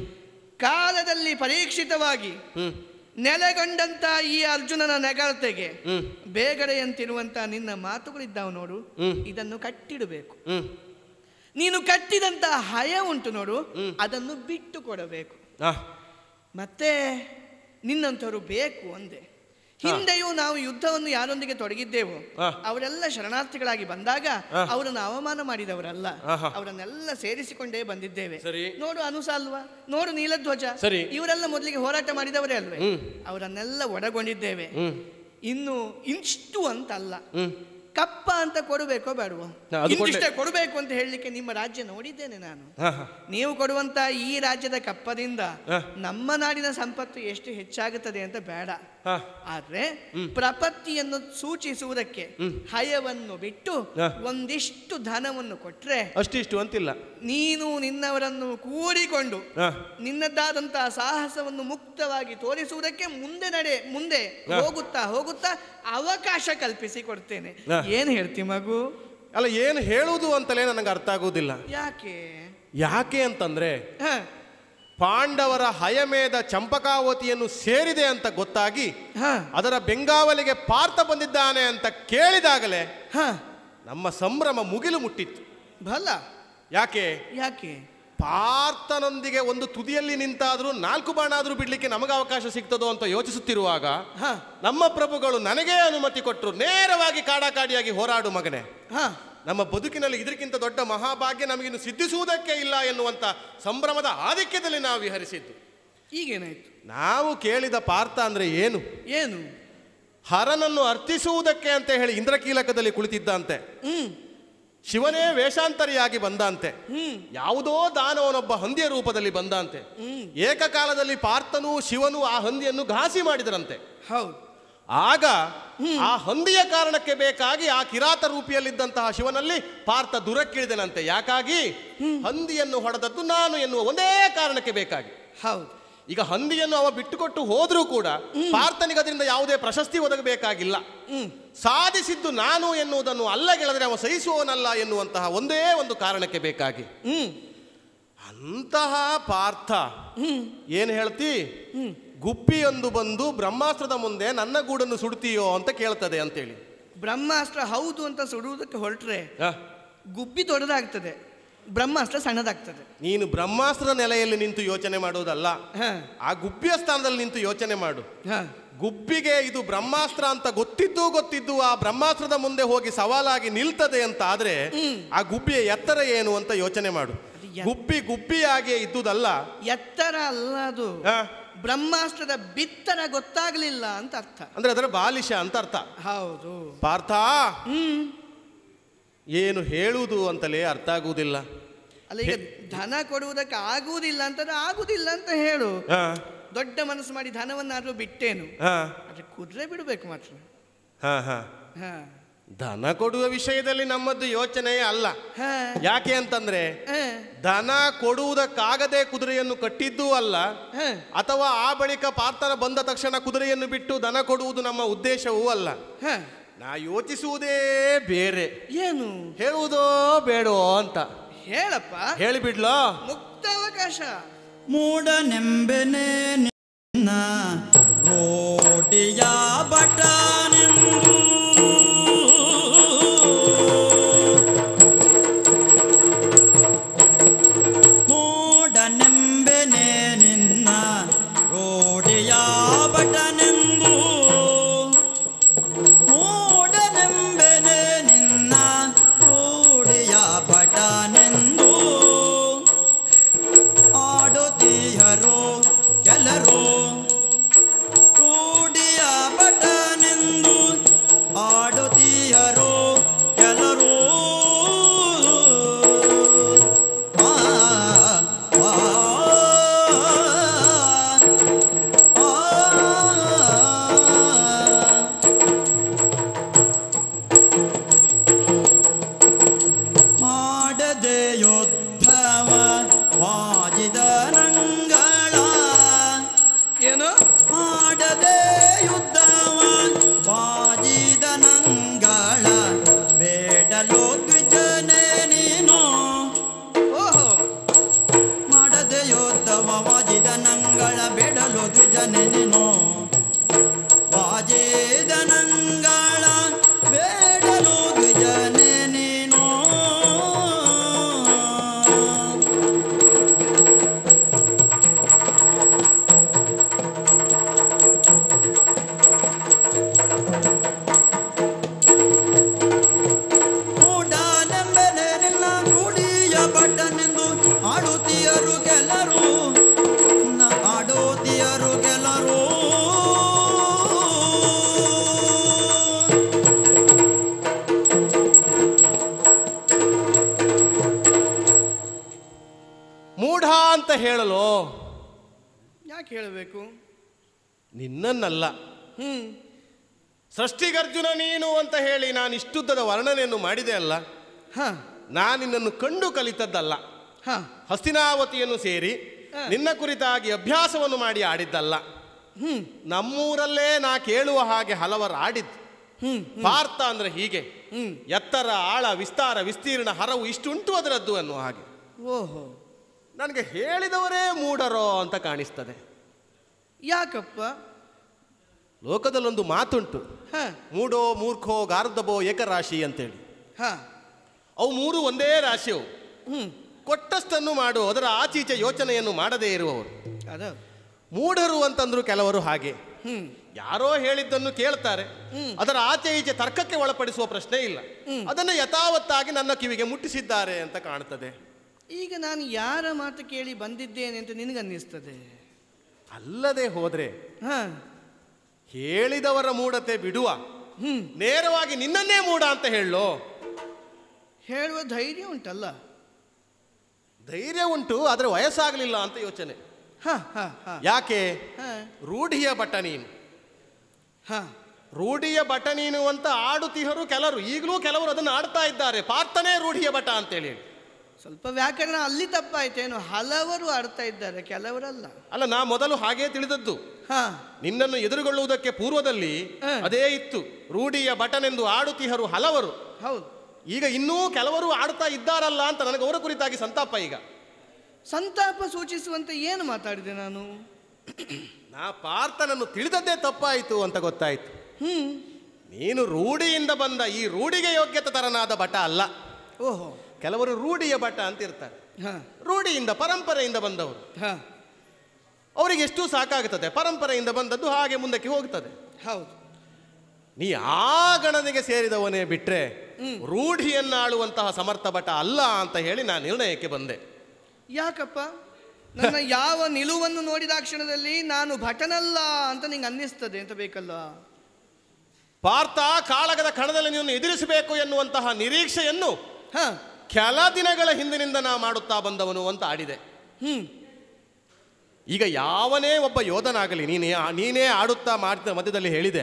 ಕಾಲದಲ್ಲಿ ಪರೀಕ್ಷಿತವಾಗಿ ನೆಲೆಗೊಂಡಂತ ಈ ಅರ್ಜುನನ ನೆಗಳತೆಗೆ ಬೇಗಡೆಯಂತಿರುವಂತ ನಿನ್ನ ಮಾತುಗಳಿದ್ದಾವ ನೋಡು, ಇದನ್ನು ಕಟ್ಟಿಡಬೇಕು. ನೀನು ಕಟ್ಟಿದಂತ ಹಯ ಉಂಟು ನೋಡು, ಅದನ್ನು ಬಿಟ್ಟು ಕೊಡಬೇಕು. ಮತ್ತೆ ನಿನ್ನಂಥವ್ರು ಬೇಕು ಅಂದೆ. ಹಿಂದೆಯೂ ನಾವು ಯುದ್ಧವನ್ನು ಯಾರೊಂದಿಗೆ ತೊಡಗಿದ್ದೆವು, ಅವರೆಲ್ಲ ಶರಣಾರ್ಥಿಗಳಾಗಿ ಬಂದಾಗ ಅವರನ್ನು ಅವಮಾನ ಮಾಡಿದವರಲ್ಲ, ಅವರನ್ನೆಲ್ಲ ಸೇರಿಸಿಕೊಂಡೇ ಬಂದಿದ್ದೇವೆ. ನೋಡು ಅನುಸ ಅಲ್ವಾ, ನೋಡು ನೀಲಧ್ವಜ, ಇವರೆಲ್ಲ ಮೊದಲಿಗೆ ಹೋರಾಟ ಮಾಡಿದವರೇ ಅಲ್ವೇ, ಅವರನ್ನೆಲ್ಲ ಒಳಗೊಂಡಿದ್ದೇವೆ. ಇನ್ನು ಇಷ್ಟು ಅಂತಲ್ಲ, ಕಪ್ಪ ಅಂತ ಕೊಡಬೇಕೋ ಬೇಡವೋ? ಇಷ್ಟೇ ಕೊಡಬೇಕು ಅಂತ ಹೇಳಲಿಕ್ಕೆ ನಿಮ್ಮ ರಾಜ್ಯ ನೋಡಿದ್ದೇನೆ ನಾನು. ನೀವು ಕೊಡುವಂತ ಈ ರಾಜ್ಯದ ಕಪ್ಪದಿಂದ ನಮ್ಮ ನಾಡಿನ ಸಂಪತ್ತು ಎಷ್ಟು ಹೆಚ್ಚಾಗುತ್ತದೆ ಅಂತ ಬೇಡ. ಆದ್ರೆ ಪ್ರಪತ್ತಿಯನ್ನು ಸೂಚಿಸುವುದಕ್ಕೆ ಹಯವನ್ನು ಬಿಟ್ಟು ಒಂದಿಷ್ಟು ಧನವನ್ನು ಕೊಟ್ರೆ, ಅಷ್ಟಿಷ್ಟು ಅಂತಿಲ್ಲ, ನೀನು ನಿನ್ನವರನ್ನು ಕೂಡಿಕೊಂಡು ನಿನ್ನದಾದಂತಹ ಸಾಹಸವನ್ನು ಮುಕ್ತವಾಗಿ ತೋರಿಸುವುದಕ್ಕೆ ಮುಂದೆ ಹೋಗುತ್ತಾ ಹೋಗುತ್ತಾ ಅವಕಾಶ ಕಲ್ಪಿಸಿ ಕೊಡ್ತೇನೆ. ಏನ್ ಹೇಳ್ತಿ ಮಗು? ಅಲ್ಲ, ಏನು ಹೇಳುವುದು ಅಂತಲೇ ನನಗೆ ಅರ್ಥ ಆಗುವುದಿಲ್ಲ. ಯಾಕೆ ಅಂತಂದ್ರೆ ಪಾಂಡವರ ಹಯಮೇಧ ಚಂಪಕಾವತಿಯನ್ನು ಸೇರಿದೆ ಅಂತ ಗೊತ್ತಾಗಿ ಅದರ ಬೆಂಗಾವಲಿಗೆ ಪಾರ್ಥ ಬಂದಿದ್ದಾನೆ ಅಂತ ಕೇಳಿದಾಗಲೇ ನಮ್ಮ ಸಂಭ್ರಮ ಮುಗಿಲು ಮುಟ್ಟಿತ್ತು. ಬಲ ಯಾಕೆ? ಯಾಕೆ? ಪಾರ್ಥನೊಂದಿಗೆ ಒಂದು ತುದಿಯಲ್ಲಿ ನಿಂತಾದ್ರೂ 4 ಬಾಣ ಆದ್ರೂ ಬಿಡ್ಲಿಕ್ಕೆ ನಮಗೆ ಅವಕಾಶ ಸಿಗ್ತದೋ ಅಂತ ಯೋಚಿಸುತ್ತಿರುವಾಗ ನಮ್ಮ ಪ್ರಭುಗಳು ನನಗೇ ಅನುಮತಿ ಕೊಟ್ಟರು, ನೇರವಾಗಿ ಕಾಡಾಕಾಡಿಯಾಗಿ ಹೋರಾಡು ಮಗನೇ, ನಮ್ಮ ಬದುಕಿನಲ್ಲಿ ಇದಕ್ಕಿಂತ ದೊಡ್ಡ ಮಹಾಭಾಗ್ಯ ನಮಗಿನ್ನು ಸಿದ್ಧಿಸುವುದಕ್ಕೆ ಇಲ್ಲ ಎನ್ನುವಂತ ಸಂಭ್ರಮದ ಆಧಿಕ್ಯದಲ್ಲಿ ನಾವು ವಿಹರಿಸಿದ್ದು. ಈಗೇನಾಯ್ತು? ನಾವು ಕೇಳಿದ ಪಾರ್ಥ ಅಂದ್ರೆ ಏನು? ಹರನನ್ನು ಅರ್ಥಿಸುವುದಕ್ಕೆ ಅಂತ ಹೇಳಿ ಇಂದ್ರಕೀಲಕದಲ್ಲಿ ಕುಳಿತಿದ್ದಂತೆ, ಶಿವನೇ ವೇಷಾಂತರಿಯಾಗಿ ಬಂದಂತೆ, ಯಾವುದೋ ದಾನವನೊಬ್ಬ ಹಂದಿಯ ರೂಪದಲ್ಲಿ ಬಂದಂತೆ, ಏಕಕಾಲದಲ್ಲಿ ಪಾರ್ಥನೂ ಶಿವನು ಆ ಹಂದಿಯನ್ನು ಘಾಸಿ ಮಾಡಿದರಂತೆ. ಆಗ ಆ ಹಂದಿಯ ಕಾರಣಕ್ಕೆ ಬೇಕಾಗಿ ಆ ಕಿರಾತ ರೂಪಿಯಲ್ಲಿದ್ದಂತಹ ಶಿವನಲ್ಲಿ ಪಾರ್ಥ ದುರಕ್ಕಿಳಿದನಂತೆ. ಯಾಕಾಗಿ? ಹಂದಿಯನ್ನು ಹೊಡೆದದ್ದು ನಾನು ಎನ್ನುವ ಒಂದೇ ಕಾರಣಕ್ಕೆ ಬೇಕಾಗಿ. ಈಗ ಹಂದಿಯನ್ನು ಅವ ಬಿಟ್ಟುಕೊಟ್ಟು ಹೋದ್ರೂ ಕೂಡ ಪಾರ್ಥನಿಗೆ ಅದರಿಂದ ಯಾವುದೇ ಪ್ರಶಸ್ತಿ ಒದಗಬೇಕಾಗಿಲ್ಲ. ಸಾಧಿಸಿದ್ದು ನಾನು ಎನ್ನುವುದನ್ನು ಅಲ್ಲಗೆಳೆದರೆ ಅವ ಸಹಿಸುವವನಲ್ಲ ಎನ್ನುವಂತಹ ಒಂದೇ ಒಂದು ಕಾರಣಕ್ಕೆ ಬೇಕಾಗಿ ಅಂತಹ ಪಾರ್ಥ ಏನ್ ಹೇಳ್ತಿ? ಗುಬ್ಬಿಯೊಂದು ಬಂದು ಬ್ರಹ್ಮಾಸ್ತ್ರದ ಮುಂದೆ ನನ್ನ ಗೂಡನ್ನು ಸುಡ್ತೀಯೋ ಅಂತ ಕೇಳ್ತದೆ ಅಂತೇಳಿ. ಬ್ರಹ್ಮಾಸ್ತ್ರ ಹೌದು ಅಂತ ಸುಡುವುದಕ್ಕೆ ಹೊರಟ್ರೆ ಗುಬ್ಬಿ ದೊಡ್ಡದಾಗ್ತದೆ, ಬ್ರಹ್ಮಾಸ್ತ್ರ ಸಣ್ಣದಾಗ್ತದೆ. ನೀನು ಬ್ರಹ್ಮಾಸ್ತ್ರದ ನೆಲೆಯಲ್ಲಿ ನಿಂತು ಯೋಚನೆ ಮಾಡುವುದಲ್ಲ, ಆ ಗುಬ್ಬಿಯ ಸ್ಥಾನದಲ್ಲಿ ನಿಂತು ಯೋಚನೆ ಮಾಡು. ಗುಬ್ಬಿಗೆ ಇದು ಬ್ರಹ್ಮಾಸ್ತ್ರ ಅಂತ ಗೊತ್ತಿದ್ದು ಆ ಬ್ರಹ್ಮಾಸ್ತ್ರದ ಮುಂದೆ ಹೋಗಿ ಸವಾಲಾಗಿ ನಿಲ್ತದೆ ಅಂತ ಆದ್ರೆ ಆ ಗುಬ್ಬಿಯ ಎತ್ತರ ಏನು ಅಂತ ಯೋಚನೆ ಮಾಡು. ಗುಬ್ಬಿಯಾಗೆ ಇದ್ದುದಲ್ಲ, ಎತ್ತರ ಅಲ್ಲ ಅದು, ಬ್ರಹ್ಮಾಸ್ತ್ರದ ಬಿತ್ತರ ಗೊತ್ತಾಗ್ಲಿಲ್ಲ ಅಂತ ಅರ್ಥ. ಅಂದ್ರೆ ಅದರ ಬಾಲಿಶ ಅಂತ ಅರ್ಥ. ಹೌದು ಪಾರ್ಥ, ಏನು ಹೇಳುವುದು ಅಂತಲೇ ಅರ್ಥ ಆಗುವುದಿಲ್ಲ. ಅಲ್ಲ, ಈಗ ಧನ ಕೊಡುವುದಕ್ಕೆ ಆಗುವುದಿಲ್ಲ ಅಂತಂದ್ರೆ ಆಗುದಿಲ್ಲ ಅಂತ ಹೇಳು. ದೊಡ್ಡ ಮನಸ್ಸು ಮಾಡಿ ಧನವನ್ನಾದ್ರೂ ಬಿಟ್ಟೇನು, ಆದ್ರೆ ಕುದುರೆ ಬಿಡಬೇಕು ಮಾತ್ರ. ಧನ ಕೊಡುವ ವಿಷಯದಲ್ಲಿ ನಮ್ಮದು ಯೋಚನೆಯೇ ಅಲ್ಲ. ಯಾಕೆ ಅಂತಂದ್ರೆ ಧನ ಕೊಡುವುದಕ್ಕಾಗದೆ ಕುದುರೆಯನ್ನು ಕಟ್ಟಿದ್ದೂ ಅಲ್ಲ, ಅಥವಾ ಆ ಬಳಿಕ ಪಾರ್ಥನ ಬಂದ ತಕ್ಷಣ ಕುದುರೆಯನ್ನು ಬಿಟ್ಟು ದನ ಕೊಡುವುದು ನಮ್ಮ ಉದ್ದೇಶವೂ ಅಲ್ಲ. ನಾ ಯೋಚಿಸುವುದೇ ಬೇರೆ. ಏನು ಹೇಳುವುದೋ ಬೇಡೋ ಅಂತ. ಹೇಳಪ್ಪ, ಹೇಳಿಬಿಡ್ಲೋ? ಮುಕ್ತಾವಕಾಶ. ಮೂಢನೆಂಬೆನೆ ನಿನ್ನ ರೋಡಿಯ ಬಟನೆಂದು ಮೂಢನೆಂಬೆನೆ ನಿನ್ನ ರೋಡಿಯ ಬಟನೆಂದು ಮೂಢನೆಂಬೆನೆ ನಿನ್ನ ರೋಡಿಯ ಬಟನೆಂದು ಆಡುತ್ತೀಯರೋ ಕೆಲರೋ ರೂಢಿಯ ಬಟನೆಂದು ಆಡುತ್ತೀಯರೋ ಕೆಲರು. ಮಾಡದೆ ಯೋದ್ಧವ ವಾಜಿದ ನಂಗಳ ಏನು ಮಾಡದೆ ಯುದ್ಧವ ವಾಜಿದ ನಂಗಳ ಬೇಡಲೋ ದ್ವಿಜನೆ ನೀನು. ಓಹೋ, ಮಾಡದೆ ಯೋದ್ಧವ ವಾಜಿದ ನಂಗಳ ಬೇಡಲೋ ದ್ವಿಜನೆ ನೀನು. ವಾಜಿದ ನಂಗಳ ಬೇಡಲೋ ದ್ವಿಜನೆ ನೀನು. ಮೂಢನೆಂಬೆನೆ ನಿನ್ನ ರೂಢಿಯ ಬಟನೆಂದು ಆಡುತ್ತೀಯರು ಕೆಲರು ಆಡುತ್ತೀಯರು ಕೆಲರು. ಮೂಢ ಅಂತ ಹೇಳಲು ಯಾಕೆ ಹೇಳಬೇಕು? ನಿನ್ನನ್ನಲ್ಲ, ಸೃಷ್ಟಿಗರ್ಜುನ ನೀನು ಅಂತ ಹೇಳಿ ನಾನು ಇಷ್ಟುದ್ದದ ವರ್ಣನೆಯನ್ನು ಮಾಡಿದೆ ಅಲ್ಲ. ನಾನು ನಿನ್ನನ್ನು ಕಂಡು ಕಲಿತದ್ದಲ್ಲ. ಹಸ್ತಿನಾವತಿಯನ್ನು ಸೇರಿ ನಿನ್ನ ಕುರಿತಾಗಿ ಅಭ್ಯಾಸವನ್ನು ಮಾಡಿ ಆಡಿದ್ದಲ್ಲ. ನಮ್ಮೂರಲ್ಲೇ ನಾ ಕೇಳುವ ಹಾಗೆ ಹಲವರು ಆಡಿದ್ದು. ಪಾರ್ಥ ಅಂದ್ರೆ ಹೀಗೆ, ಎತ್ತರ ಆಳ ವಿಸ್ತಾರ ವಿಸ್ತೀರ್ಣ ಹರವು ಇಷ್ಟುಂಟು ಅದರದ್ದು ಅನ್ನುವ ಹಾಗೆ. ಓಹೋ, ನನಗೆ ಹೇಳಿದವರೇ ಮೂಢರೋ ಅಂತ ಕಾಣಿಸ್ತದೆ. ಯಾಕಪ್ಪ? ಲೋಕದಲ್ಲೊಂದು ಮಾತುಂಟು, ಮೂಢೋ ಮೂರ್ಖೋ ಗಾರ್ಧಬೋ ಏಕರಾಶಿ ಅಂತೇಳಿ. ಅವು ಮೂರು ಒಂದೇ ರಾಶಿಯವು. ಕೊಟ್ಟಷ್ಟನ್ನು ಮಾಡು, ಅದರ ಆಚೀಚೆ ಯೋಚನೆಯನ್ನು ಮಾಡದೇ ಇರುವವರು ಮೂಢರು ಅಂತಂದ್ರು. ಕೆಲವರು ಹಾಗೆ ಯಾರೋ ಹೇಳಿದ್ದನ್ನು ಕೇಳ್ತಾರೆ, ಅದರ ಆಚೆ ಈಚೆ ತರ್ಕಕ್ಕೆ ಒಳಪಡಿಸುವ ಪ್ರಶ್ನೆ ಇಲ್ಲ, ಅದನ್ನು ಯಥಾವತ್ತಾಗಿ ನನ್ನ ಕಿವಿಗೆ ಮುಟ್ಟಿಸಿದ್ದಾರೆ ಅಂತ ಕಾಣ್ತದೆ. ಈಗ ನಾನು ಯಾರ ಮಾತು ಕೇಳಿ ಬಂದಿದ್ದೇನೆ ಅಂತ ನಿನಗನ್ನಿಸ್ತದೆ? ಅಲ್ಲದೆ ಹೋದ್ರೆ ಹೇಳಿದವರ ಮೂಢತೆ ಬಿಡುವ, ನೇರವಾಗಿ ನಿನ್ನನ್ನೇ ಮೂಢ ಅಂತ ಹೇಳೋ. ಹೇಳುವ ಧೈರ್ಯ ಉಂಟಲ್ಲ? ಧೈರ್ಯ ಉಂಟು, ಆದ್ರೆ ವಯಸ್ಸಾಗಲಿಲ್ಲ ಅಂತ ಯೋಚನೆ. ಯಾಕೆ? ರೂಢಿಯ ಬಟ ನೀನು, ರೂಢಿಯ ಬಟ ನೀನು ಅಂತ ಆಡುತ್ತಿಹರು ಕೆಲವರು. ಈಗಲೂ ಕೆಲವರು ಅದನ್ನು ಆಡ್ತಾ ಇದ್ದಾರೆ, ಪಾರ್ಥನೇ ರೂಢಿಯ ಬಟ ಅಂತೇಳಿ. ಸ್ವಲ್ಪ ವ್ಯಾಕರಣ ಅಲ್ಲಿ ತಪ್ಪಾಯ್ತೇನು? ಹಲವರು ಆಡ್ತಾ ಇದ್ದಾರೆ, ಕೆಲವರಲ್ಲ. ಅಲ್ಲ, ನಾ ಮೊದಲು ಹಾಗೇ ತಿಳಿದದ್ದು. ನಿನ್ನನ್ನು ಎದುರುಗೊಳ್ಳುವುದಕ್ಕೆ ಪೂರ್ವದಲ್ಲಿ ಅದೇ ಇತ್ತು, ರೂಢಿಯ ಬಟನೆಂದು ಆಡುತ್ತಿಹರು ಹಲವರು. ಹೌದು, ಈಗ ಇನ್ನೂ ಕೆಲವರು ಆಡ್ತಾ ಇದ್ದಾರಲ್ಲ ಅಂತ ನನಗೆ ಅವರ ಕುರಿತಾಗಿ ಸಂತಾಪ. ಈಗ ಸಂತಾಪ ಸೂಚಿಸುವಂತೆ ಏನು ಮಾತಾಡಿದೆ ನಾನು? ನಾ ಪಾರ್ಥನನ್ನು ತಿಳಿದದ್ದೇ ತಪ್ಪಾಯಿತು ಅಂತ ಗೊತ್ತಾಯ್ತು. ನೀನು ರೂಢಿಯಿಂದ ಬಂದ ಈ ರೂಢಿಗೆ ಯೋಗ್ಯತೆ ತರನಾದ ಬಟ ಅಲ್ಲ. ಓಹೋ, ಕೆಲವರು ರೂಢಿಯ ಭಟ ಅಂತ ಇರ್ತಾರೆ. ಹ ರೂಢಿಯಿಂದ ಪರಂಪರೆಯಿಂದ ಬಂದವರು. ಹ ಅವರಿಗೆ ಎಷ್ಟು ಸಾಕಾಗುತ್ತದೆ, ಪರಂಪರೆಯಿಂದ ಬಂದದ್ದು ಹಾಗೆ ಮುಂದಕ್ಕೆ ಹೋಗ್ತದೆ. ಹೌದು. ನೀ ಆ ಗಣನೆಗೆ ಸೇರಿದವನೇ ಬಿಟ್ರೆ ರೂಢಿಯನ್ನಾಳುವಂತಹ ಸಮರ್ಥ ಭಟ ಅಲ್ಲ ಅಂತ ಹೇಳಿ ನಾನು ನಿರ್ಣಯಕ್ಕೆ ಬಂದೆ. ಯಾಕಪ್ಪ? ನನ್ನ ಯಾವ ನಿಲುವನ್ನು ನೋಡಿದ ಕ್ಷಣದಲ್ಲಿ ನಾನು ಭಟನಲ್ಲ ಅಂತ ನಿಂಗೆ ಅನ್ನಿಸ್ತದೆ ಅಂತ ಬೇಕಲ್ಲ? ಪಾರ್ಥ ಕಾಳಗದ ಕಣದಲ್ಲಿ ನೀನು ಎದುರಿಸಬೇಕು ಎನ್ನುವಂತಹ ನಿರೀಕ್ಷೆಯನ್ನು ಹ ಕೆಲ ದಿನಗಳ ಹಿಂದಿನಿಂದ ನಾ ಮಾಡುತ್ತಾ ಬಂದವನು ಅಂತ ಆಡಿದೆ. ಈಗ ಯಾವನೇ ಒಬ್ಬ ಯೋಧನಾಗಲಿ, ನೀನೇ ಆಡುತ್ತಾ ಮಾಡ್ತಾ ಮಧ್ಯದಲ್ಲಿ ಹೇಳಿದೆ,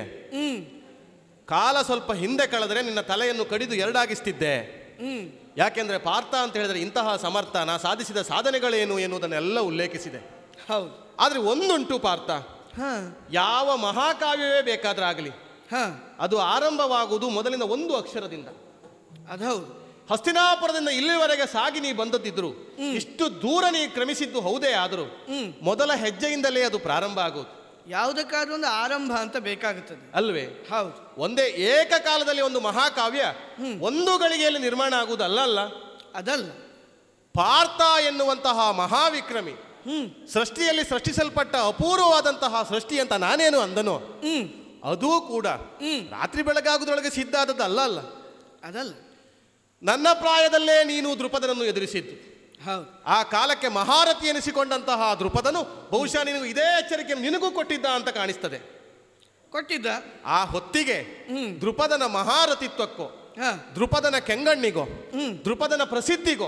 ಕಾಲ ಸ್ವಲ್ಪ ಹಿಂದೆ ಕಳೆದರೆ ನಿನ್ನ ತಲೆಯನ್ನು ಕಡಿದು ಎರಡಾಗಿಸ್ತಿದ್ದೆ. ಯಾಕೆಂದ್ರೆ ಪಾರ್ಥ ಅಂತ ಹೇಳಿದ್ರೆ ಇಂತಹ ಸಮರ್ಥ, ನಾ ಸಾಧಿಸಿದ ಸಾಧನೆಗಳೇನು ಎನ್ನುವುದನ್ನೆಲ್ಲ ಉಲ್ಲೇಖಿಸಿದೆ. ಹೌದು. ಆದ್ರೆ ಒಂದುಂಟು ಪಾರ್ಥ, ಯಾವ ಮಹಾಕಾವ್ಯವೇ ಬೇಕಾದ್ರಾಗಲಿ ಅದು ಆರಂಭವಾಗುವುದು ಮೊದಲಿನ ಒಂದು ಅಕ್ಷರದಿಂದ. ಅದೌದು. ಹಸ್ತಿನಾಪುರದಿಂದ ಇಲ್ಲಿವರೆಗೆ ಸಾಗಿ ನೀ ಬಂದದ್ದಿದ್ರು, ಇಷ್ಟು ದೂರ ನೀ ಕ್ರಮಿಸಿದ್ದು ಹೌದೇ ಆದರೂ ಮೊದಲ ಹೆಜ್ಜೆಯಿಂದಲೇ ಅದು ಪ್ರಾರಂಭ ಆಗುವುದು. ಯಾವುದಕ್ಕಾದ್ರೂ ಒಂದು ಆರಂಭ ಅಂತ ಬೇಕಾಗುತ್ತದೆ ಅಲ್ವೇ? ಹೌದು. ಒಂದೇ ಏಕಕಾಲದಲ್ಲಿ ಒಂದು ಮಹಾಕಾವ್ಯ ಒಂದು ಗಳಿಗೆಯಲ್ಲಿ ನಿರ್ಮಾಣ ಆಗುವುದಲ್ಲ. ಅದಲ್ಲ. ಪಾರ್ಥ ಎನ್ನುವಂತಹ ಮಹಾವಿಕ್ರಮಿ ಸೃಷ್ಟಿಯಲ್ಲಿ ಸೃಷ್ಟಿಸಲ್ಪಟ್ಟ ಅಪೂರ್ವವಾದಂತಹ ಸೃಷ್ಟಿ ಅಂತ ನಾನೇನು ಅಂದನೋ ಅದೂ ಕೂಡ ರಾತ್ರಿ ಬೆಳಗಾಗುವುದರೊಳಗೆ ಸಿದ್ಧ ಆದದ್ದಲ್ಲ. ಅದಲ್ಲ. ನನ್ನ ಪ್ರಾಯದಲ್ಲೇ ನೀನು ದೃಪದನನ್ನು ಎದುರಿಸಿದ್ದು. ಹೌದು. ಆ ಕಾಲಕ್ಕೆ ಮಹಾರಥಿ ಎನಿಸಿಕೊಂಡಂತಹ ದೃಪದನು ಬಹುಶಃ ನಿನಗೂ ಇದೇ ಎಚ್ಚರಿಕೆ ನಿನಗೂ ಕೊಟ್ಟಿದ್ದ ಅಂತ ಕಾಣಿಸ್ತದೆ. ಕೊಟ್ಟಿದ್ದ. ಆ ಹೊತ್ತಿಗೆ ದೃಪದನ ಮಹಾರಥಿತ್ವಕ್ಕೋ, ದೃಪದನ ಕೆಂಗಣ್ಣಿಗೋ, ದೃಪದನ ಪ್ರಸಿದ್ಧಿಗೋ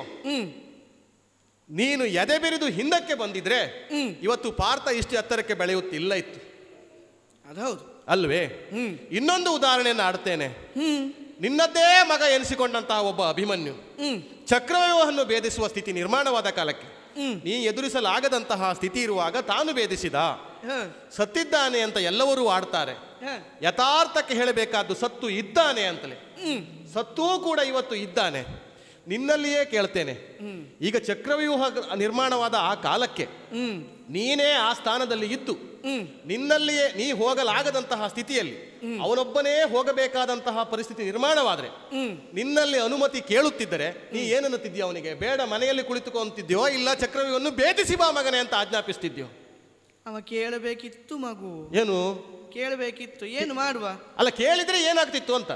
ನೀನು ಎದೆ ಬಿರಿದು ಹಿಂದಕ್ಕೆ ಬಂದಿದ್ರೆ ಇವತ್ತು ಪಾರ್ಥ ಇಷ್ಟು ಎತ್ತರಕ್ಕೆ ಬೆಳೆಯುತ್ತಿಲ್ಲ ಇತ್ತು. ಅದೌದು. ಅಲ್ವೇ? ಇನ್ನೊಂದು ಉದಾಹರಣೆಯನ್ನು ಆಡ್ತೇನೆ. ನಿನ್ನದ್ದೇ ಮಗ ಎನಿಸಿಕೊಂಡಂತಹ ಒಬ್ಬ ಅಭಿಮನ್ಯು ಚಕ್ರವ್ಯೂಹವನ್ನು ಭೇದಿಸುವ ಸ್ಥಿತಿ ನಿರ್ಮಾಣವಾದ ಕಾಲಕ್ಕೆ ನೀ ಎದುರಿಸಲಾಗದಂತಹ ಸ್ಥಿತಿ ಇರುವಾಗ ತಾನು ಭೇದಿಸಿದ. ಸತ್ತಿದ್ದಾನೆ ಅಂತ ಎಲ್ಲರೂ ಆಡ್ತಾರೆ. ಯಥಾರ್ಥಕ್ಕೆ ಹೇಳಬೇಕಾದ್ದು ಸತ್ತು ಇದ್ದಾನೆ ಅಂತಲೇ. ಸತ್ತೂ ಕೂಡ ಇವತ್ತು ಇದ್ದಾನೆ. ನಿನ್ನಲ್ಲಿಯೇ ಕೇಳ್ತೇನೆ, ಈಗ ಚಕ್ರವ್ಯೂಹ ನಿರ್ಮಾಣವಾದ ಆ ಕಾಲಕ್ಕೆ ನೀನೇ ಆ ಸ್ಥಾನದಲ್ಲಿ ಇದ್ದು ನಿನ್ನಲ್ಲಿಯೇ ನೀ ಹೋಗಲಾಗದಂತಹ ಸ್ಥಿತಿಯಲ್ಲಿ ಅವನೊಬ್ಬನೇ ಹೋಗಬೇಕಾದಂತಹ ಪರಿಸ್ಥಿತಿ ನಿರ್ಮಾಣವಾದ್ರೆ ನಿನ್ನಲ್ಲಿ ಅನುಮತಿ ಕೇಳುತ್ತಿದ್ದರೆ ನೀ ಏನನ್ನುತ್ತಿದ್ಯೋ ಅವನಿಗೆ? ಬೇಡ, ಮನೆಯಲ್ಲಿ ಕುಳಿತುಕೊಂತಿದ್ಯೋ, ಇಲ್ಲ ಚಕ್ರವ್ಯೂಹವನ್ನು ಭೇದಿಸಿ ಬಾ ಮಗನೇ ಅಂತ ಆಜ್ಞಾಪಿಸ್ತಿದ್ಯೋ? ಅವ ಕೇಳಬೇಕಿತ್ತು ಮಗು. ಏನು ಕೇಳಬೇಕಿತ್ತು? ಏನು ಮಾಡುವ? ಅಲ್ಲ, ಕೇಳಿದ್ರೆ ಏನಾಗ್ತಿತ್ತು ಅಂತ.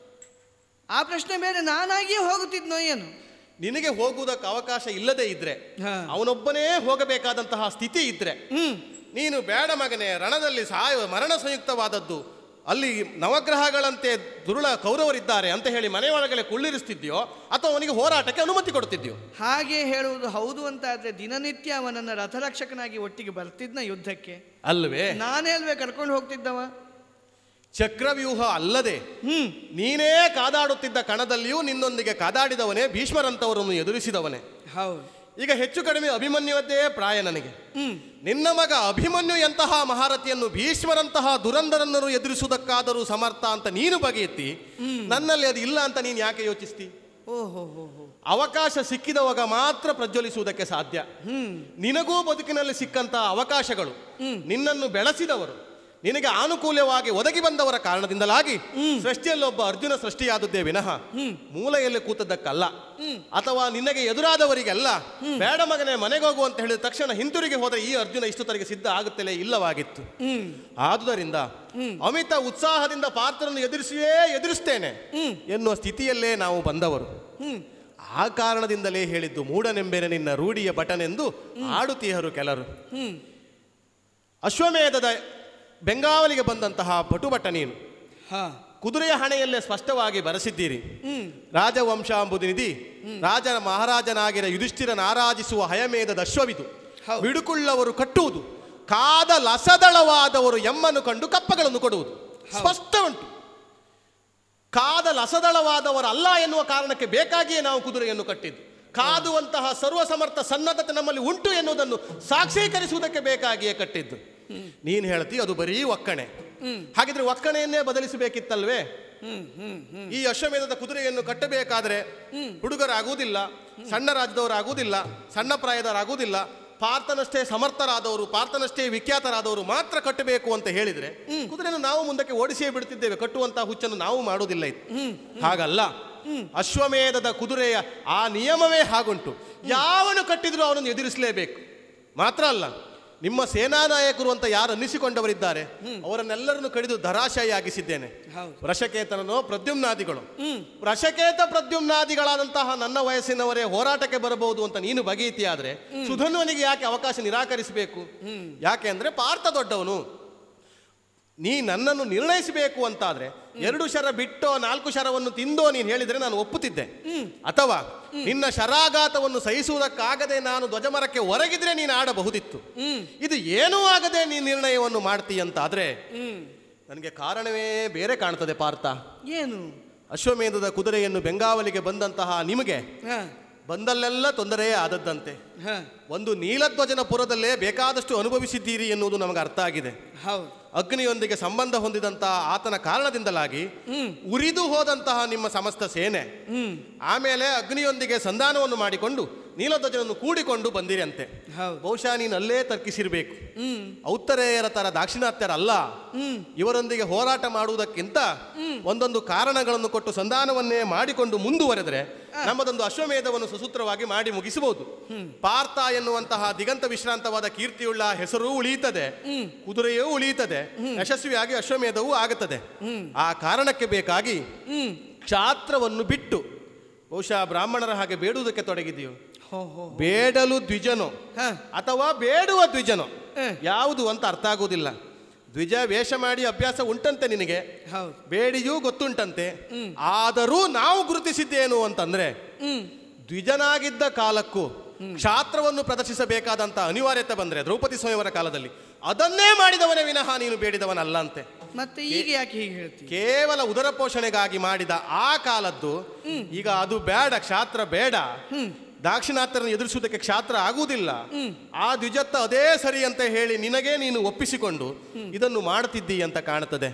ಆ ಪ್ರಶ್ನೆ ಬೇರೆ. ನಾನಾಗಿಯೇ ಹೋಗುತ್ತಿದ್ನೋ ಏನು? ನಿನಗೆ ಹೋಗುವುದಕ್ಕೆ ಅವಕಾಶ ಇಲ್ಲದೆ ಇದ್ರೆ, ಅವನೊಬ್ಬನೇ ಹೋಗಬೇಕಾದಂತಹ ಸ್ಥಿತಿ ಇದ್ರೆ ನೀನು ಬೇಡ ಮಗನೇ, ರಣದಲ್ಲಿ ಮರಣ ಸಂಯುಕ್ತವಾದದ್ದು, ಅಲ್ಲಿ ನವಗ್ರಹಗಳಂತೆ ದುರುಳ ಕೌರವರಿದ್ದಾರೆ ಅಂತ ಹೇಳಿ ಮನೆ ಒಳಗಡೆ ಕುಳ್ಳಿರಿಸ್ತಿದ್ಯೋ ಅಥವಾ ಅವನಿಗೆ ಹೋರಾಟಕ್ಕೆ ಅನುಮತಿ ಕೊಡ್ತಿದ್ಯೋ? ಹಾಗೆ ಹೇಳುವುದು ಹೌದು ಅಂತ ಆದ್ರೆ ದಿನನಿತ್ಯ ಅವನನ್ನ ರಥರಕ್ಷಕನಾಗಿ ಒಟ್ಟಿಗೆ ಬರ್ತಿದ್ನ ಯುದ್ಧಕ್ಕೆ, ಅಲ್ವೇ? ನಾನೇ ಅಲ್ವೇ ಕರ್ಕೊಂಡು ಹೋಗ್ತಿದ್ದವ? ಚಕ್ರವ್ಯೂಹ ಅಲ್ಲದೆ ನೀನೇ ಕಾದಾಡುತ್ತಿದ್ದ ಕಣದಲ್ಲಿಯೂ ನಿನ್ನೊಂದಿಗೆ ಕಾದಾಡಿದವನೇ, ಭೀಷ್ಮರಂತವರನ್ನು ಎದುರಿಸಿದವನೇ. ಹೌದು. ಈಗ ಹೆಚ್ಚು ಕಡಿಮೆ ಅಭಿಮನ್ಯುವದ್ದೇ ಪ್ರಾಯ ನನಗೆ. ನಿನ್ನ ಮಗ ಅಭಿಮನ್ಯು ಎಂತಹ ಮಹಾರಥಿಯನ್ನು ಭೀಷ್ಮರಂತಹ ದುರಂಧರನ್ನು ಎದುರಿಸುವುದಕ್ಕಾದರೂ ಸಮರ್ಥ ಅಂತ ನೀನು ಬಗೆಯೆತ್ತಿ ನನ್ನಲ್ಲಿ ಅದು ಇಲ್ಲ ಅಂತ ನೀನು ಯಾಕೆ ಯೋಚಿಸ್ತಿ? ಅವಕಾಶ ಸಿಕ್ಕಿದವಾಗ ಮಾತ್ರ ಪ್ರಜ್ವಲಿಸುವುದಕ್ಕೆ ಸಾಧ್ಯ. ನಿನಗೂ ಬದುಕಿನಲ್ಲಿ ಸಿಕ್ಕಂತಹ ಅವಕಾಶಗಳು ನಿನ್ನನ್ನು ಬೆಳೆಸಿದವರು, ನಿನಗೆ ಅನುಕೂಲವಾಗಿ ಒದಗಿ ಬಂದವರ ಕಾರಣದಿಂದಲಾಗಿ ಸೃಷ್ಟಿಯಲ್ಲೊಬ್ಬ ಅರ್ಜುನ ಸೃಷ್ಟಿಯಾದದ್ದೇ ವಿನಃ ಮೂಲೆಯಲ್ಲಿ ಕೂತದ್ದಕ್ಕಲ್ಲ. ಅಥವಾ ನಿನಗೆ ಎದುರಾದವರಿಗೆಲ್ಲ ಬೇಡ ಮಗನೇ ಮನೆಗೆ ಹೋಗು ಅಂತ ಹೇಳಿದ ತಕ್ಷಣ ಹಿಂತಿರುಗಿ ಹೋದರೆ ಈ ಅರ್ಜುನ ಇಷ್ಟು ತನಗೆ ಸಿದ್ಧ ಆಗುತ್ತಲೇ ಇಲ್ಲವಾಗಿತ್ತು. ಆದುದರಿಂದ ಅಮಿತ ಉತ್ಸಾಹದಿಂದ ಪಾರ್ಥರನ್ನು ಎದುರಿಸ್ತೇನೆ ಎನ್ನುವ ಸ್ಥಿತಿಯಲ್ಲೇ ನಾವು ಬಂದವರು. ಆ ಕಾರಣದಿಂದಲೇ ಹೇಳಿದ್ದು ಮೂಢನೆಂಬೆನೆ ನಿನ್ನ ರೂಢಿಯ ಭಟನೆಂದು ಆಡುತ್ತೀಯರು ಕೆಲರು. ಅಶ್ವಮೇಧದ ಬೆಂಗಾವಲಿಗೆ ಬಂದಂತಹ ಪಟುಭಟ ನೀನು. ಕುದುರೆಯ ಹಣೆಯಲ್ಲೇ ಸ್ಪಷ್ಟವಾಗಿ ಬರೆಸಿದ್ದೀರಿ, ರಾಜವಂಶಾಂಬುದಿನಿಧಿ ರಾಜನ ಮಹಾರಾಜನಾಗಿರ ಯುಧಿಷ್ಠಿರನ ಆರಾಧಿಸುವ ಹಯಮೇಧದ ಅಶ್ವವಿದು, ಬಿಡುಕುಳ್ಳವರು ಕಟ್ಟುವುದು, ಕಾದ ಲಸದಳವಾದವರು ಎಮ್ಮನ್ನು ಕಂಡು ಕಪ್ಪಗಳನ್ನು ಕೊಡುವುದು. ಸ್ಪಷ್ಟ ಉಂಟು. ಕಾದ ಲಸದಳವಾದವರಲ್ಲ ಎನ್ನುವ ಕಾರಣಕ್ಕೆ ಬೇಕಾಗಿಯೇ ನಾವು ಕುದುರೆಯನ್ನು ಕಟ್ಟಿದ್ದು. ಕಾದುವಂತಹ ಸರ್ವಸಮರ್ಥ ಸನ್ನದ್ಧತೆ ನಮ್ಮಲ್ಲಿ ಉಂಟು ಎನ್ನುವುದನ್ನು ಸಾಕ್ಷೀಕರಿಸುವುದಕ್ಕೆ ಬೇಕಾಗಿಯೇ ಕಟ್ಟಿದ್ದು. ನೀನು ಹೇಳ್ತಿ ಅದು ಬರೀ ಒಕ್ಕಣೆ. ಹಾಗಿದ್ರೆ ಒಕ್ಕಣೆಯನ್ನೇ ಬದಲಿಸಬೇಕಿತ್ತಲ್ವೇ? ಈ ಅಶ್ವಮೇಧದ ಕುದುರೆಯನ್ನು ಕಟ್ಟಬೇಕಾದ್ರೆ ಹುಡುಗರಾಗುವುದಿಲ್ಲ, ಸಣ್ಣ ರಾಜ್ಯದವರಾಗುವುದಿಲ್ಲ, ಸಣ್ಣ ಪ್ರಾಯದವರಾಗುವುದಿಲ್ಲ, ಪಾರ್ಥನಷ್ಟೇ ಸಮರ್ಥರಾದವರು, ಪಾರ್ಥನಷ್ಟೇ ವಿಖ್ಯಾತರಾದವರು ಮಾತ್ರ ಕಟ್ಟಬೇಕು ಅಂತ ಹೇಳಿದ್ರೆ ಕುದುರೆಯನ್ನು ನಾವು ಮುಂದಕ್ಕೆ ಓಡಿಸಿಯೇ ಬಿಡ್ತಿದ್ದೇವೆ. ಕಟ್ಟುವಂತಹ ಹುಚ್ಚನ್ನು ನಾವು ಮಾಡುವುದಿಲ್ಲ ಇತ್ತು. ಹಾಗಲ್ಲ, ಅಶ್ವಮೇಧದ ಕುದುರೆಯ ಆ ನಿಯಮವೇ ಹಾಗುಂಟು. ಯಾವನು ಕಟ್ಟಿದ್ರೂ ಅವನನ್ನು ಎದುರಿಸಲೇಬೇಕು. ಮಾತ್ರ ಅಲ್ಲ, ನಿಮ್ಮ ಸೇನಾ ನಾಯಕರು ಅಂತ ಯಾರು ಅನ್ನಿಸಿಕೊಂಡವರಿದ್ದಾರೆ ಅವರನ್ನೆಲ್ಲರನ್ನು ಕಡಿದು ಧರಾಶಾಯಿಯಾಗಿಸಿದ್ದೇನೆ. ವೃಷಕೇತನನೋ ಪ್ರದ್ಯುಮ್ನಾದಿಗಳು. ವೃಷಕೇತ ಪ್ರದ್ಯುಮ್ನಾದಿಗಳಾದಂತಹ ನನ್ನ ವಯಸ್ಸಿನವರೇ ಹೋರಾಟಕ್ಕೆ ಬರಬಹುದು ಅಂತ ನೀನು ಬಗೆಯಿತಿಯಾದ್ರೆ ಸುಧನ್ವನಿಗೆ ಯಾಕೆ ಅವಕಾಶ ನಿರಾಕರಿಸಬೇಕು? ಯಾಕೆ ಅಂದ್ರೆ ಪಾರ್ಥ ದೊಡ್ಡವನು. ನೀ ನನ್ನನ್ನು ನಿರ್ಣಯಿಸಬೇಕು ಅಂತಾದ್ರೆ 2 ಶರ ಬಿಟ್ಟೋ 4 ಶರವನ್ನು ತಿಂದೋ ನೀನು ಹೇಳಿದರೆ ನಾನು ಒಪ್ಪುತ್ತಿದ್ದೆ. ಅಥವಾ ನಿನ್ನ ಶರಾಘಾತವನ್ನು ಸಹಿಸುವುದಕ್ಕಾಗದೆ ನಾನು ಧ್ವಜಮರಕ್ಕೆ ಹೊರಗಿದ್ರೆ ನೀನು ಆಡಬಹುದಿತ್ತು. ಇದು ಏನೂ ಆಗದೆ ನೀನು ನಿರ್ಣಯವನ್ನು ಮಾಡ್ತೀಯಂತಾದ್ರೆ ನನಗೆ ಕಾರಣವೇ ಬೇರೆ ಕಾಣ್ತದೆ ಪಾರ್ಥ. ಏನು? ಅಶ್ವಮೇಧದ ಕುದುರೆಯನ್ನು ಬೆಂಗಾವಲಿಗೆ ಬಂದಂತಹ ನಿಮಗೆ ಬಂದಲ್ಲೆಲ್ಲ ತೊಂದರೆಯೇ ಆದದ್ದಂತೆ. ಒಂದು ನೀಲಧ್ವಜನ ಪುರದಲ್ಲೇ ಬೇಕಾದಷ್ಟು ಅನುಭವಿಸಿದ್ದೀರಿ ಎನ್ನುವುದು ನಮಗೆ ಅರ್ಥ ಆಗಿದೆ. ಅಗ್ನಿಯೊಂದಿಗೆ ಸಂಬಂಧ ಹೊಂದಿದಂತಹ ಆತನ ಕಾರಣದಿಂದಲಾಗಿ ಉರಿದು ಹೋದಂತಹ ನಿಮ್ಮ ಸಮಸ್ತ ಸೇನೆ ಆಮೇಲೆ ಅಗ್ನಿಯೊಂದಿಗೆ ಸಂಧಾನವನ್ನು ಮಾಡಿಕೊಂಡು ನೀಲಧ್ವಜನನ್ನು ಕೂಡಿಕೊಂಡು ಬಂದಿರಿ ಅಂತೆ. ಬಹುಶಃ ನೀನು ಅಲ್ಲೇ ತರ್ಕಿಸಿರ್ಬೇಕು. ಔತ್ತರೇಯರ ತರ ದಾಕ್ಷಿಣಾತ್ಯರಲ್ಲ. ಇವರೊಂದಿಗೆ ಹೋರಾಟ ಮಾಡುವುದಕ್ಕಿಂತ ಒಂದೊಂದು ಕಾರಣಗಳನ್ನು ಕೊಟ್ಟು ಸಂಧಾನವನ್ನೇ ಮಾಡಿಕೊಂಡು ಮುಂದುವರೆದರೆ ನಮ್ಮದೊಂದು ಅಶ್ವಮೇಧವನ್ನು ಸುಸೂತ್ರವಾಗಿ ಮಾಡಿ ಮುಗಿಸಬಹುದು. ಪಾರ್ಥ ಎನ್ನುವಂತಹ ದಿಗಂತ ವಿಶ್ರಾಂತವಾದ ಕೀರ್ತಿಯುಳ್ಳ ಹೆಸರೂ ಉಳಿಯುತ್ತದೆ, ಕುದುರೆಯೂ ಉಳಿಯುತ್ತದೆ, ಯಶಸ್ವಿಯಾಗಿ ಅಶ್ವಮೇಧವೂ ಆಗುತ್ತದೆ. ಆ ಕಾರಣಕ್ಕೆ ಬೇಕಾಗಿ ಕ್ಷಾತ್ರವನ್ನು ಬಿಟ್ಟು ಬಹುಶಃ ಬ್ರಾಹ್ಮಣರ ಹಾಗೆ ಬೇಡುವುದಕ್ಕೆ ತೊಡಗಿದೆಯೋ, ಬೇಡಲು ದ್ವಿಜನೋ ಅಥವಾ ಬೇಡುವ ದ್ವಿಜನೋ ಯಾವುದು ಅಂತ ಅರ್ಥ ಆಗುವುದಿಲ್ಲ. ದ್ವಿಜ ವೇಷ ಮಾಡಿ ಅಭ್ಯಾಸ ಉಂಟಂತೆ ನಿನಗೆ, ಬೇಡಿಯೂ ಗೊತ್ತುಂಟಂತೆ. ಆದರೂ ನಾವು ಗುರುತಿಸಿದ್ದೇನು ಅಂತಂದ್ರೆ ದ್ವಿಜನಾಗಿದ್ದ ಕಾಲಕ್ಕೂ ಕ್ಷಾತ್ರವನ್ನು ಪ್ರದರ್ಶಿಸಬೇಕಾದಂತ ಅನಿವಾರ್ಯತೆ ಬಂದ್ರೆ ದ್ರೌಪದಿ ಸ್ವಯಂವರ ಕಾಲದಲ್ಲಿ ಅದನ್ನೇ ಮಾಡಿದವನೇ ವಿನಃ ನೀನು ಬೇಡಿದವನಲ್ಲ ಅಂತೆ. ಮತ್ತೆ ಈಗ ಯಾಕೆ ಹೀಗೆ ಹೇಳ್ತೀವಿ? ಕೇವಲ ಉದರ ಪೋಷಣೆಗಾಗಿ ಮಾಡಿದ ಆ ಕಾಲದ್ದು ಈಗ ಅದು ಬೇಡ, ಕ್ಷಾತ್ರ ಬೇಡ, ದಾಕ್ಷಿಣಾತ್ಯರನ್ನು ಎದುರಿಸುವುದಕ್ಕೆ ಕ್ಷಾತ್ರ ಆಗುವುದಿಲ್ಲ, ಆ ದ್ವಿಜತ್ತ ಅದೇ ಸರಿ ಅಂತ ಹೇಳಿ ನಿನಗೆ ನೀನು ಒಪ್ಪಿಸಿಕೊಂಡು ಇದನ್ನು ಮಾಡುತ್ತಿದ್ದಿ ಅಂತ ಕಾಣುತ್ತದೆ.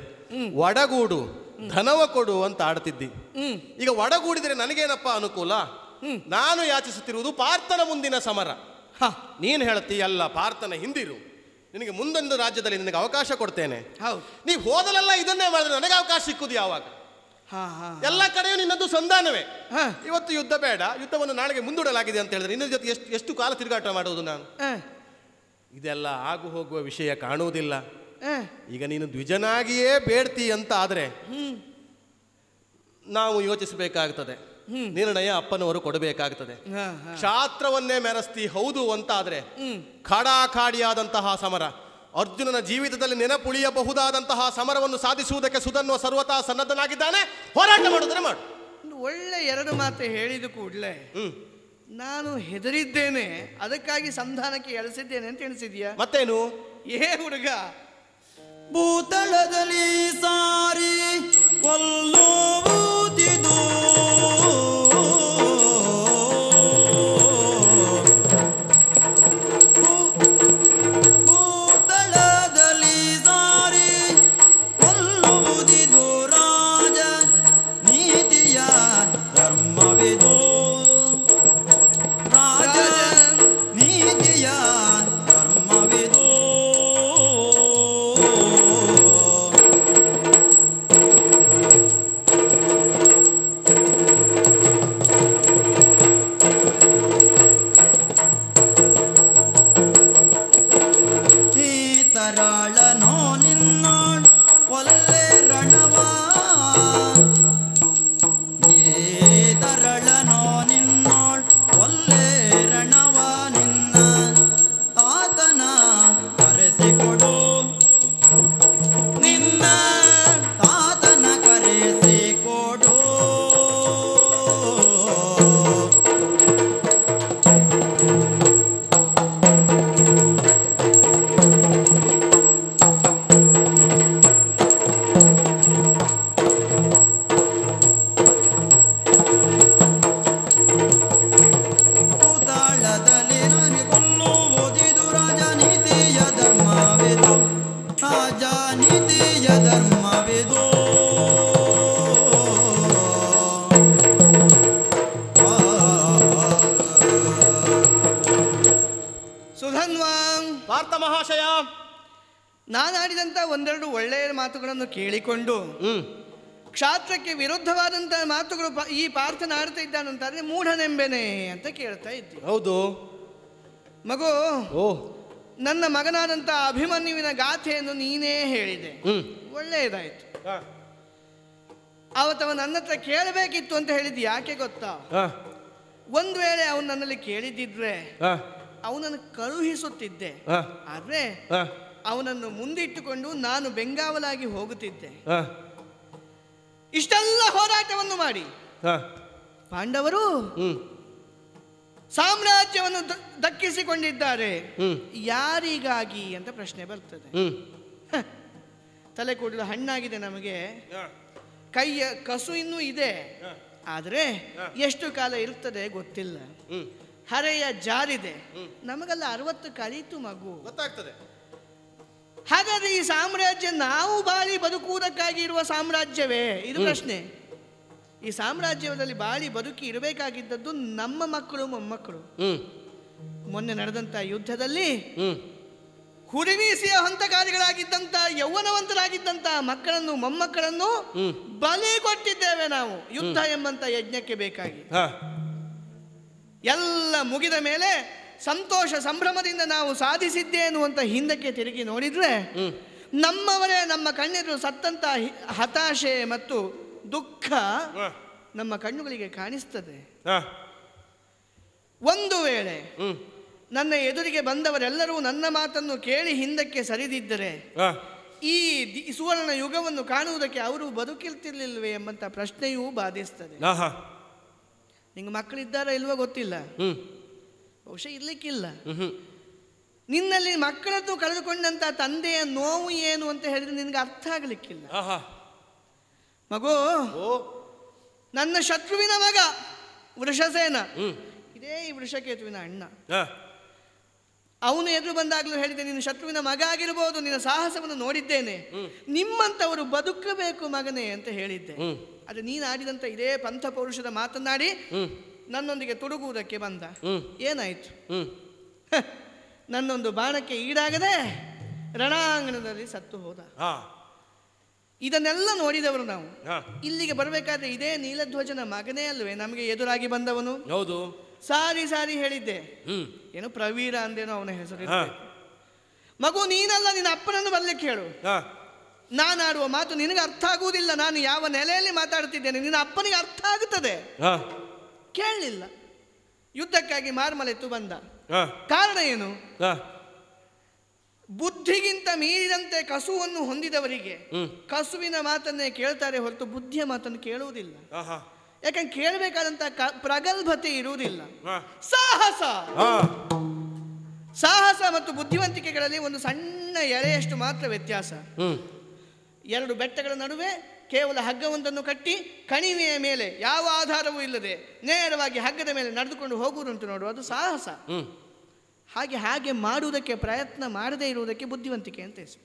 ಒಡಗೂಡು ಧನವ ಕೊಡು ಅಂತ ಆಡ್ತಿದ್ದಿ. ಈಗ ಒಡಗೂಡಿದರೆ ನನಗೇನಪ್ಪ ಅನುಕೂಲ? ನಾನು ಯಾಚಿಸುತ್ತಿರುವುದು ಪಾರ್ಥನ ಮುಂದಿನ ಸಮರ. ನೀನು ಹೇಳ್ತಿ ಅಲ್ಲ, ಪಾರ್ಥನ ಹಿಂದಿರು, ನಿನಗೆ ಮುಂದೊಂದು ರಾಜ್ಯದಲ್ಲಿ ನಿನಗೆ ಅವಕಾಶ ಕೊಡ್ತೇನೆ. ನೀವು ಹೋದಲೆಲ್ಲ ಇದನ್ನೇ ಮಾಡಿದ್ರೆ ನನಗೆ ಅವಕಾಶ ಸಿಕ್ಕುದು ಯಾವಾಗ? ಎಲ್ಲ ಕಡೆಯೂ ನಿನ್ನದು ಸಂಧಾನವೇ. ಇವತ್ತು ಯುದ್ಧ ಬೇಡ, ಯುದ್ಧವನ್ನು ನಾಳೆಗೆ ಮುಂದೂಡಲಾಗಿದೆ ಅಂತ ಹೇಳಿದ್ರೆ ನಿನ್ನ ಜೊತೆ ಎಷ್ಟು ಕಾಲ ತಿರುಗಾಟ ಮಾಡುವುದು ನಾನು? ಇದೆಲ್ಲ ಆಗು ಹೋಗುವ ವಿಷಯ ಕಾಣುವುದಿಲ್ಲ. ಈಗ ನೀನು ದ್ವಿಜನಾಗಿಯೇ ಬೇಡ್ತಿ ಅಂತ ಆದ್ರೆ ನಾವು ಯೋಚಿಸಬೇಕಾಗ್ತದೆ, ನಿರ್ಣಯ ಅಪ್ಪನವರು ಕೊಡಬೇಕಾಗ್ತದೆ. ಕ್ಷಾತ್ರವನ್ನೇ ಮೆರೆಸ್ತಿ ಹೌದು ಅಂತ ಆದ್ರೆ ಖಾಡಾಖಾಡಿಯಾದಂತಹ ಸಮರ, ಅರ್ಜುನನ ಜೀವಿತದಲ್ಲಿ ನೆನಪುಳಿಯಬಹುದಾದಂತಹ ಸಮರವನ್ನು ಸಾಧಿಸುವುದಕ್ಕೆ ಸುಧನ್ವ ಸರ್ವತಾ ಸನ್ನದ್ಧನಾಗಿದ್ದಾನೆ. ಹೋರಾಟ ಮಾಡುವುದನ್ನು ಮಾಡು. ಒಂದು ಒಳ್ಳೆ 2 ಮಾತು ಹೇಳಿದ ಕೂಡಲೇ ನಾನು ಹೆದರಿದ್ದೇನೆ, ಅದಕ್ಕಾಗಿ ಸಂಧಾನಕ್ಕೆ ಎಳಿಸಿದ್ದೇನೆ ಅಂತ ಎಣಿಸಿದ್ಯಾ? ಮತ್ತೇನು? ಹುಡುಗ ಭೂತಳದಲ್ಲಿ ಸಾರಿ ಕೊಲ್ಲುವುದಿದು ನಾನಾಡಿದಂಥ 1-2 ಒಳ್ಳೆಯ ಮಾತುಗಳನ್ನು ಕೇಳಿಕೊಂಡು ಕ್ಷಾತ್ರಕ್ಕೆ ವಿರುದ್ಧವಾದಂತಹ ಮಾತುಗಳು ಈ ಪಾರ್ಥನ ಆಡ್ತಾ ಇದ್ದಾನಂತಾದ್ರೆ ಮೂಢನೆಂಬೆನೆ ಅಂತ ಕೇಳ್ತಾ ಇದ್ದೆ. ಹೌದು ಮಗು, ಓ ನನ್ನ ಮಗನಾದಂತಹ ಅಭಿಮನ್ಯುವಿನ ಗಾಥೆಯನ್ನು ನೀನೇ ಹೇಳಿದೆ, ಒಳ್ಳೆಯದಾಯ್ತು. ಅವತ್ತವ ನನ್ನ ಹತ್ರ ಕೇಳಬೇಕಿತ್ತು ಅಂತ ಹೇಳಿದ್ದು ಯಾಕೆ ಗೊತ್ತಾ? ಒಂದು ವೇಳೆ ಅವನು ನನ್ನಲ್ಲಿ ಕೇಳಿದ್ದಿದ್ರೆ ಅವನನ್ನು ಕಳುಹಿಸುತ್ತಿದ್ದೆ, ಆದ್ರೆ ಅವನನ್ನು ಮುಂದಿಟ್ಟುಕೊಂಡು ನಾನು ಬೆಂಗಾವಲಾಗಿ ಹೋಗುತ್ತಿದ್ದೆ. ಇಷ್ಟೆಲ್ಲ ಹೋರಾಟವನ್ನು ಮಾಡಿ ಪಾಂಡವರು ಸಾಮ್ರಾಜ್ಯವನ್ನು ದಕ್ಕಿಸಿಕೊಂಡಿದ್ದಾರೆ. ಯಾರಿಗಾಗಿ ಅಂತ ಪ್ರಶ್ನೆ ಬರ್ತದೆ. ತಲೆ ಕೂಡಲು ಹಣ್ಣಾಗಿದೆ ನಮಗೆ, ಕೈಯ ಕಸು ಇನ್ನೂ ಇದೆ, ಆದರೆ ಎಷ್ಟು ಕಾಲ ಇರ್ತದೆ ಗೊತ್ತಿಲ್ಲ. ಹರೆಯ ಜಾರಿದೆ, ನಮಗೆಲ್ಲ 60 ಕಳೀತು ಮಗು, ಗೊತ್ತಾಗ್ತದೆ. ಹಾಗಾದ್ರೆ ಈ ಸಾಮ್ರಾಜ್ಯ ನಾವು ಬಾಳಿ ಬದುಕುವುದಕ್ಕಾಗಿ ಇರುವ ಸಾಮ್ರಾಜ್ಯವೇ? ಇದು ಪ್ರಶ್ನೆ. ಈ ಸಾಮ್ರಾಜ್ಯದಲ್ಲಿ ಬಾಳಿ ಬದುಕಿ ಇರಬೇಕಾಗಿದ್ದದ್ದು ನಮ್ಮ ಮಕ್ಕಳು ಮೊಮ್ಮಕ್ಕಳು. ಮೊನ್ನೆ ನಡೆದಂತ ಯುದ್ಧದಲ್ಲಿ ಹುರಿಮೀಸಿಯ ಹಂತಕಾರಿಗಳಾಗಿದ್ದಂತ ಯೌವನವಂತರಾಗಿದ್ದಂತ ಮಕ್ಕಳನ್ನು ಮೊಮ್ಮಕ್ಕಳನ್ನು ಬಲಿ ಕೊಟ್ಟಿದ್ದೇವೆ ನಾವು ಯುದ್ಧ ಎಂಬಂತ ಯಜ್ಞಕ್ಕೆ ಬೇಕಾಗಿ. ಎಲ್ಲ ಮುಗಿದ ಮೇಲೆ ಸಂತೋಷ ಸಂಭ್ರಮದಿಂದ ನಾವು ಸಾಧಿಸಿದ್ದೇನು ಅಂತ ಹಿಂದಕ್ಕೆ ತಿರುಗಿ ನೋಡಿದ್ರೆ ನಮ್ಮವರೇ ನಮ್ಮ ಕಣ್ಣೆದುರು ಸತ್ತಂತ ಹತಾಶೆ ಮತ್ತು ದುಃಖ ನಮ್ಮ ಕಣ್ಣುಗಳಿಗೆ ಕಾಣಿಸ್ತದೆ. ಒಂದು ವೇಳೆ ನನ್ನ ಎದುರಿಗೆ ಬಂದವರೆಲ್ಲರೂ ನನ್ನ ಮಾತನ್ನು ಕೇಳಿ ಹಿಂದಕ್ಕೆ ಸರಿದಿದ್ದರೆ ಈ ಸುವರ್ಣ ಯುಗವನ್ನು ಕಾಣುವುದಕ್ಕೆ ಅವರು ಬದುಕಿರ್ತಿರ್ಲಿಲ್ವೇ ಎಂಬಂತ ಪ್ರಶ್ನೆಯೂ ಬಾಧಿಸ್ತದೆ. ನಿಂಗೆ ಮಕ್ಕಳಿದ್ದಾರಾ ಇಲ್ವೋ ಗೊತ್ತಿಲ್ಲ, ಬಹುಶಃ ಇರ್ಲಿಕ್ಕಿಲ್ಲ. ನಿನ್ನಲ್ಲಿ ಮಕ್ಕಳನ್ನು ಕಳೆದುಕೊಂಡಂತ ತಂದೆಯ ನೋವು ಏನು ಅಂತ ಹೇಳಿದ್ರೆ ನಿನಗೆ ಅರ್ಥ ಆಗಲಿಕ್ಕಿಲ್ಲ. ಮಗು, ನನ್ನ ಶತ್ರುವಿನ ಮಗ ವೃಷಸೇನ, ಇದೇ ಈ ವೃಷಕೇತುವಿನ ಅಣ್ಣ, ಅವನು ಎದುರು ಬಂದಾಗಲೂ ಹೇಳಿದೆ, ನಿನ್ನ ಶತ್ರುವಿನ ಮಗ ಆಗಿರಬಹುದು, ನಿನ್ನ ಸಾಹಸವನ್ನು ನೋಡಿದ್ದೇನೆ, ನಿಮ್ಮಂಥವರು ಬದುಕಬೇಕು ಮಗನೇ ಅಂತ ಹೇಳಿದ್ದೆ. ಅದು ನೀನು ಆಡಿದಂಥ ಇದೇ ಪಂಥ ಪೌರುಷದ ಮಾತನಾಡಿ ನನ್ನೊಂದಿಗೆ ತುಡುಗುವುದಕ್ಕೆ ಬಂದ. ಏನಾಯ್ತು? ನನ್ನೊಂದು ಬಾಣಕ್ಕೆ ಈಡಾಗದೆ ರಣಾಂಗಣದಲ್ಲಿ ಸತ್ತು ಹೋದ. ಇದನ್ನೆಲ್ಲ ನೋಡಿದವರು ನಾವು. ಇಲ್ಲಿಗೆ ಬರಬೇಕಾದ್ರೆ ಇದೇ ನೀಲಧ್ವಜನ ಮಗನೇ ಅಲ್ವೇ ನಮಗೆ ಎದುರಾಗಿ ಬಂದವನು? ಹೌದು. ಸಾರಿ ಸಾರಿ ಹೇಳಿದ್ದೆ, ಏನು ಪ್ರವೀರ ಅಂದೇನೋ ಅವನ ಹೆಸರು. ಮಗು, ನೀನಲ್ಲ, ನಿನ್ನ ಅಪ್ಪನನ್ನು ಬರ್ಲಿಕ್ಕೆ ಹೇಳು. ನಾನು ಆಡುವ ಮಾತು ನಿನಗೆ ಅರ್ಥ ಆಗುವುದಿಲ್ಲ. ನಾನು ಯಾವ ನೆಲೆಯಲ್ಲಿ ಮಾತಾಡ್ತಿದ್ದೇನೆ ನಿನ್ನ ಅಪ್ಪನಿಗೆ ಅರ್ಥ ಆಗುತ್ತದೆ. ಕೇಳಲಿಲ್ಲ. ಯುದ್ಧಕ್ಕಾಗಿ ಮಾರ್ಮಲೆತ್ತು ಬಂದ. ಕಾರಣ ಏನು? ಬುದ್ಧಿಗಿಂತ ಮೀರಿದಂತೆ ಕಸುವನ್ನು ಹೊಂದಿದವರಿಗೆ ಕಸುವಿನ ಮಾತನ್ನೇ ಕೇಳ್ತಾರೆ ಹೊರತು ಬುದ್ಧಿಯ ಮಾತನ್ನು ಕೇಳುವುದಿಲ್ಲ. ಯಾಕಂದ್ರೆ ಕೇಳಬೇಕಾದಂತ ಪ್ರಗಲ್ಭತೆ ಇರುವುದಿಲ್ಲ. ಸಾಹಸ ಮತ್ತು ಬುದ್ಧಿವಂತಿಕೆಗಳಲ್ಲಿ ಒಂದು ಸಣ್ಣ ಎಳೆಯಷ್ಟು ಮಾತ್ರ ವ್ಯತ್ಯಾಸ. ಎರಡು ಬೆಟ್ಟಗಳ ನಡುವೆ ಕೇವಲ ಹಗ್ಗವೊಂದನ್ನು ಕಟ್ಟಿ ಕಣಿವೆಯ ಮೇಲೆ ಯಾವ ಆಧಾರವೂ ಇಲ್ಲದೆ ನೇರವಾಗಿ ಹಗ್ಗದ ಮೇಲೆ ನಡೆದುಕೊಂಡು ಹೋಗುವುದುಂಟು ನೋಡು, ಅದು ಸಾಹಸ. ಹಾಗೆ ಮಾಡುವುದಕ್ಕೆ ಪ್ರಯತ್ನ ಮಾಡದೇ ಇರುವುದಕ್ಕೆ ಬುದ್ಧಿವಂತಿಕೆ ಅಂತ ಹೆಸರು.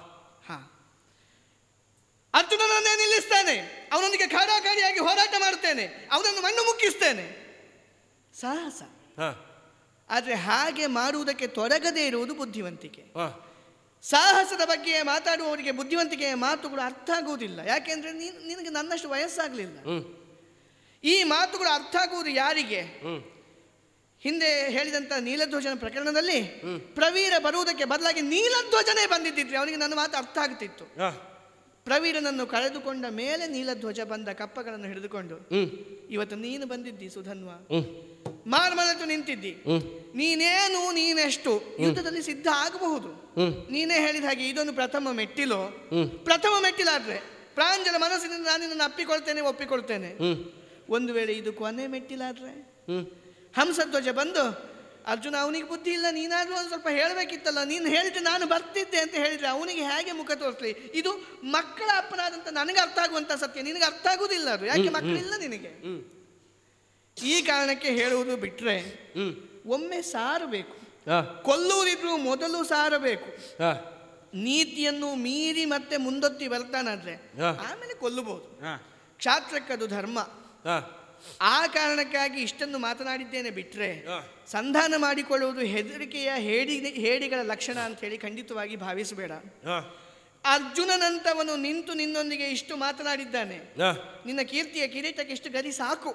ಅರ್ಜುನನನ್ನೇ ನಿಲ್ಲಿಸ್ತೇನೆ, ಅವನೊಂದಿಗೆ ಖಾಡಾಖಾಡಿಯಾಗಿ ಹೋರಾಟ ಮಾಡ್ತೇನೆ, ಅವನನ್ನು ಮಣ್ಣು ಮುಕ್ಕಿಸ್ತೇನೆ, ಸಾಹಸ. ಆದರೆ ಹಾಗೆ ಮಾಡುವುದಕ್ಕೆ ತೊಡಗದೇ ಇರುವುದು ಬುದ್ಧಿವಂತಿಕೆ. ಸಾಹಸದ ಬಗ್ಗೆ ಮಾತಾಡುವವರಿಗೆ ಬುದ್ಧಿವಂತಿಕೆಯ ಮಾತುಗಳು ಅರ್ಥ ಆಗುವುದಿಲ್ಲ. ಯಾಕೆಂದ್ರೆ ನಿನಗೆ ನನ್ನಷ್ಟು ವಯಸ್ಸಾಗಲಿಲ್ಲ. ಈ ಮಾತುಗಳು ಅರ್ಥ ಆಗುವುದು ಯಾರಿಗೆ? ಹಿಂದೆ ಹೇಳಿದಂತ ನೀಲಧ್ವಜನ ಪ್ರಕರಣದಲ್ಲಿ ಪ್ರವೀರ ಬರುವುದಕ್ಕೆ ಬದಲಾಗಿ ನೀಲಧ್ವಜನೇ ಬಂದಿದ್ದಿದ್ರೆ ಅವನಿಗೆ ನನ್ನ ಮಾತು ಅರ್ಥ ಆಗ್ತಿತ್ತು. ಪ್ರವೀರನನ್ನು ಕಳೆದುಕೊಂಡ ಮೇಲೆ ನೀಲಧ್ವಜ ಬಂದ ಕಪ್ಪಗಳನ್ನು ಹಿಡಿದುಕೊಂಡು, ಇವತ್ತು ನೀನು ಬಂದಿದ್ದಿ ಸುಧನ್ವ, ಮಾರ್ಮಲೆತು ನಿಂತಿದ್ದಿ, ನೀನೇನು ನೀನೆಷ್ಟು ಯುದ್ಧದಲ್ಲಿ ಸಿದ್ಧ ಆಗಬಹುದು. ನೀನೇ ಹೇಳಿದ ಹಾಗೆ ಇದೊಂದು ಪ್ರಥಮ ಮೆಟ್ಟಿಲಾದ್ರೆ ಪ್ರಾಂಜಲ ಮನಸ್ಸಿನಿಂದ ನಾನು ನಿನ್ನನ್ನು ಒಪ್ಪಿಕೊಳ್ತೇನೆ. ಒಂದು ವೇಳೆ ಇದು ಕೊನೆ ಮೆಟ್ಟಿಲಾದ್ರೆ ಹಂಸಧ್ವಜ ಬಂದು, ಅರ್ಜುನ ಅವನಿಗೆ ಬುದ್ಧಿ ಇಲ್ಲ, ನೀನಾದ್ರೂ ಒಂದು ಸ್ವಲ್ಪ ಹೇಳಬೇಕಿತ್ತಲ್ಲ, ನೀನು ಹೇಳಿದ್ರೆ ನಾನು ಬರ್ತಿದ್ದೆ ಅಂತ ಹೇಳಿದ್ರೆ ಅವನಿಗೆ ಹೇಗೆ ಮುಖ ತೋರಿಸ್ಲಿ? ಇದು ಮಕ್ಕಳ ಅಪ್ಪನಾದಂತ ನನಗೆ ಅರ್ಥ ಆಗುವಂತ ಸತ್ಯ, ನಿನಗೆ ಅರ್ಥ ಆಗುವುದಿಲ್ಲ. ಅದು ಯಾಕೆ? ಮಕ್ಕಳಿಲ್ಲ ನಿನಗೆ. ಈ ಕಾರಣಕ್ಕೆ ಹೇಳುವುದು ಬಿಟ್ರೆ ಒಮ್ಮೆ ಸಾರಬೇಕು. ಕೊಲ್ಲುವುದಿದ್ರು ಮೊದಲು ಸಾರಬೇಕು. ನೀತಿಯನ್ನು ಮೀರಿ ಮತ್ತೆ ಮುಂದೊತ್ತಿ ಬರ್ತಾನಾದ್ರೆ ಆಮೇಲೆ ಕೊಲ್ಲಬಹುದು. ಕ್ಷಾತ್ರಕ್ಕದು ಧರ್ಮ. ಆ ಕಾರಣಕ್ಕಾಗಿ ಇಷ್ಟನ್ನು ಮಾತನಾಡಿದ್ದೇನೆ ಬಿಟ್ರೆ ಸಂಧಾನ ಮಾಡಿಕೊಳ್ಳುವುದು ಹೆದರಿಕೆಯ ಹೇಡಿಗಳ ಲಕ್ಷಣ ಅಂತ ಹೇಳಿ ಖಂಡಿತವಾಗಿ ಭಾವಿಸಬೇಡ. ಅರ್ಜುನನಂತವನು ನಿಂತು ನಿನ್ನೊಂದಿಗೆ ಇಷ್ಟು ಮಾತನಾಡಿದ್ದಾನೆ. ನಿನ್ನ ಕೀರ್ತಿಯ ಕಿರೀಟಕ್ಕೆ ಇಷ್ಟು ಗರಿ ಸಾಕು.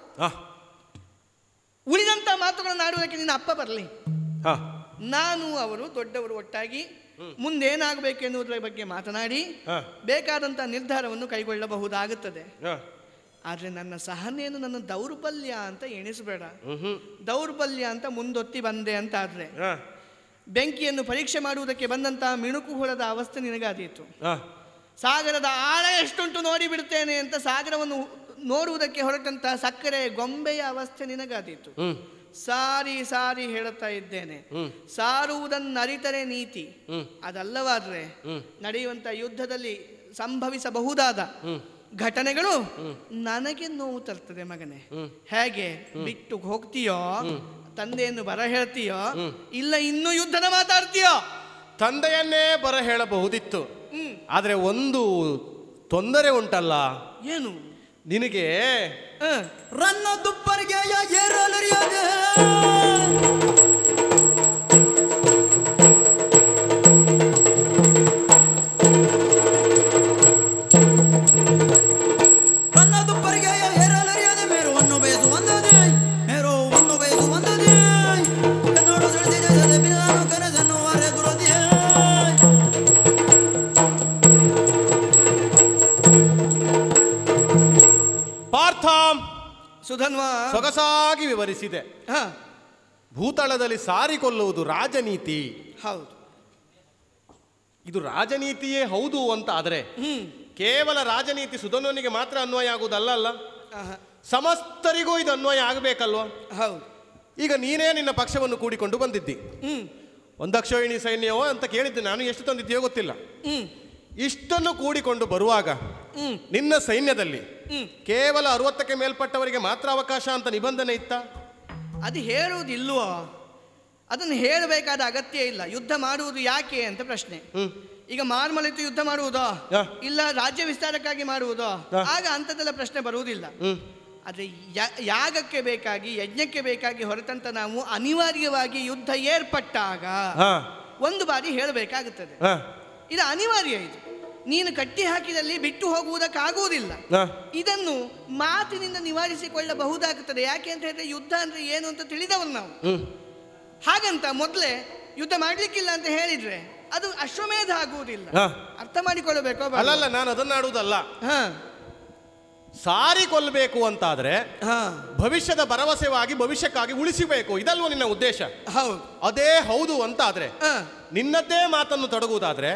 ಉಳಿದಂತ ಮಾತುಗಳನ್ನು ಆಡುವುದಕ್ಕೆ ನಿನ್ನ ಅಪ್ಪ ಬರಲಿ. ನಾನು ಅವರು ದೊಡ್ಡವರು ಒಟ್ಟಾಗಿ ಮುಂದೇನಾಗಬೇಕು ಎನ್ನುವುದರ ಬಗ್ಗೆ ಮಾತನಾಡಿ ಬೇಕಾದಂತಹ ನಿರ್ಧಾರವನ್ನು ಕೈಗೊಳ್ಳಬಹುದಾಗುತ್ತದೆ. ಆದ್ರೆ ನನ್ನ ಸಹನೆಯನ್ನು ನನ್ನ ದೌರ್ಬಲ್ಯ ಅಂತ ಎಣಿಸಬೇಡ. ದೌರ್ಬಲ್ಯ ಅಂತ ಮುಂದೊತ್ತಿ ಬಂದೆ ಅಂತ ಆದ್ರೆ ಬೆಂಕಿಯನ್ನು ಪರೀಕ್ಷೆ ಮಾಡುವುದಕ್ಕೆ ಬಂದಂತಹ ಮಿಣುಕು ಹುಳದ ಅವಸ್ಥೆ ನಿನಗಾದೀತು. ಸಾಗರದ ಆಳ ಎಷ್ಟುಂಟು ನೋಡಿ ಬಿಡ್ತೇನೆ ಅಂತ ಸಾಗರವನ್ನು ನೋಡುವುದಕ್ಕೆ ಹೊರಟಂತಹ ಸಕ್ಕರೆ ಗೊಂಬೆಯ ಅವಸ್ಥೆ ನಿನಗಾದೀತು. ಸಾರಿ ಸಾರಿ ಹೇಳುತ್ತಾ ಇದ್ದೇನೆ, ಸಾರುವುದನ್ನು ಅರಿತರೆ ನೀತಿ. ಅದಲ್ಲವಾದ್ರೆ ನಡೆಯುವಂತ ಯುದ್ಧದಲ್ಲಿ ಸಂಭವಿಸಬಹುದಾದ ಘಟನೆಗಳು ನನಗೆ ನೋವು ತರ್ತದೆ ಮಗನೇ. ಹೇಗೆ ಬಿಟ್ಟು ಹೋಗ್ತೀಯೋ, ತಂದೆಯನ್ನು ಬರ ಹೇಳ್ತೀಯೋ, ಇಲ್ಲ ಇನ್ನೂ ಯುದ್ಧದ ಮಾತಾಡ್ತೀಯೋ? ತಂದೆಯನ್ನೇ ಬರ ಹೇಳಬಹುದಿತ್ತು. ಆದ್ರೆ ಒಂದು ತೊಂದರೆ ಉಂಟಲ್ಲ. ಏನು? ನಿನಗೆ ರನ್ನ ದುಪ್ಪರಿಗೆ ಏರಲರಿಯದೆ ಸುಧನ್ವ ಸೊಗಸಾಗಿ ವಿವರಿಸಿದೆ. ಭೂತಳದಲ್ಲಿ ಸಾರಿಕೊಳ್ಳುವುದು ರಾಜನೀತಿ. ಹೌದು, ಇದು ರಾಜನೀತಿಯೇ ಹೌದು ಅಂತ ಆದ್ರೆ ಕೇವಲ ರಾಜನೀತಿ ಸುಧನ್ವನಿಗೆ ಮಾತ್ರ ಅನ್ವಯ ಆಗುವುದಲ್ಲ ಅಲ್ಲ, ಸಮಸ್ತರಿಗೂ ಇದು ಅನ್ವಯ ಆಗಬೇಕಲ್ವ? ಹೌದು. ಈಗ ನೀನೇ ನಿನ್ನ ಪಕ್ಷವನ್ನು ಕೂಡಿಕೊಂಡು ಬಂದಿದ್ದಿ. ಒಂದಕ್ಷೋಹಿಣಿ ಸೈನ್ಯವೋ ಅಂತ ಕೇಳಿದ್ದೆ ನಾನು, ಎಷ್ಟು ತಂದಿದ್ದೀಯೋ ಗೊತ್ತಿಲ್ಲ. ಇಷ್ಟನ್ನು ಕೂಡಿಕೊಂಡು ಬರುವಾಗ ನಿನ್ನ ಸೈನ್ಯದಲ್ಲಿ ಕೇವಲ 60ಕ್ಕೆ ಮೇಲ್ಪಟ್ಟವರಿಗೆ ಮಾತ್ರ ಅವಕಾಶ ಅಂತ ನಿಬಂಧನೆ ಇತ್ತ? ಅದು ಹೇಳುವುದಿಲ್ವೋ? ಅದನ್ನು ಹೇಳಬೇಕಾದ ಅಗತ್ಯ ಇಲ್ಲ. ಯುದ್ಧ ಮಾಡುವುದು ಯಾಕೆ ಅಂತ ಪ್ರಶ್ನೆ. ಈಗ ಮಾರ್ಮಲಿತು ಯುದ್ಧ ಮಾಡುವುದೋ ಇಲ್ಲ ರಾಜ್ಯ ವಿಸ್ತಾರಕ್ಕಾಗಿ ಮಾಡುವುದೋ, ಆಗ ಅಂಥದ್ದೆಲ್ಲ ಪ್ರಶ್ನೆ ಬರುವುದಿಲ್ಲ. ಆದರೆ ಯಾಗಕ್ಕೆ ಬೇಕಾಗಿ, ಯಜ್ಞಕ್ಕೆ ಬೇಕಾಗಿ ಹೊರತಂತ ನಾವು ಅನಿವಾರ್ಯವಾಗಿ ಯುದ್ಧ ಏರ್ಪಟ್ಟಾಗ ಒಂದು ಬಾರಿ ಹೇಳಬೇಕಾಗುತ್ತದೆ. ಇದು ಅನಿವಾರ್ಯ. ಇದು ನೀನು ಕಟ್ಟಿ ಹಾಕಿದಲ್ಲಿ ಬಿಟ್ಟು ಹೋಗುವುದಕ್ಕಾಗುವುದಿಲ್ಲ. ಇದನ್ನು ಮಾತಿನಿಂದ ನಿವಾರಿಸಿಕೊಳ್ಳಬಹುದಾಗುತ್ತದೆ. ಯಾಕೆ ಅಂತ ಹೇಳಿದ್ರೆ ಯುದ್ಧ ಅಂದ್ರೆ ಏನು ಅಂತ ತಿಳಿದವರು ನಾವು. ಹಾಗಂತ ಮೊದಲೇ ಯುದ್ಧ ಮಾಡ್ಲಿಕ್ಕಿಲ್ಲ ಅಂತ ಹೇಳಿದ್ರೆ ಅದು ಅಶ್ವಮೇಧ ಆಗುವುದಿಲ್ಲ. ಅರ್ಥ ಮಾಡಿಕೊಳ್ಳಬೇಕು. ಅಲ್ಲಲ್ಲ, ನಾನು ಅದನ್ನಾಡುವುದಲ್ಲ. ಸಾರಿಕೊಳ್ಬೇಕು ಅಂತಾದ್ರೆ ಭವಿಷ್ಯದ ಭರವಸೆವಾಗಿ ಭವಿಷ್ಯಕ್ಕಾಗಿ ಉಳಿಸಬೇಕು, ಇದಲ್ವ ನಿನ್ನ ಉದ್ದೇಶ? ಹೌದು. ಅದೇ ಹೌದು ಅಂತ ಆದ್ರೆ ನಿನ್ನದ್ದೇ ಮಾತನ್ನು ತೊಡಗುವುದಾದ್ರೆ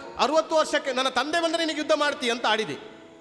60 ವರ್ಷಕ್ಕೆ ನನ್ನ ತಂದೆ ಬಂದ್ರೆ ನಿನಗೆ ಯುದ್ಧ ಮಾಡ್ತೀಯ ಅಂತ ಆಡಿದಿ.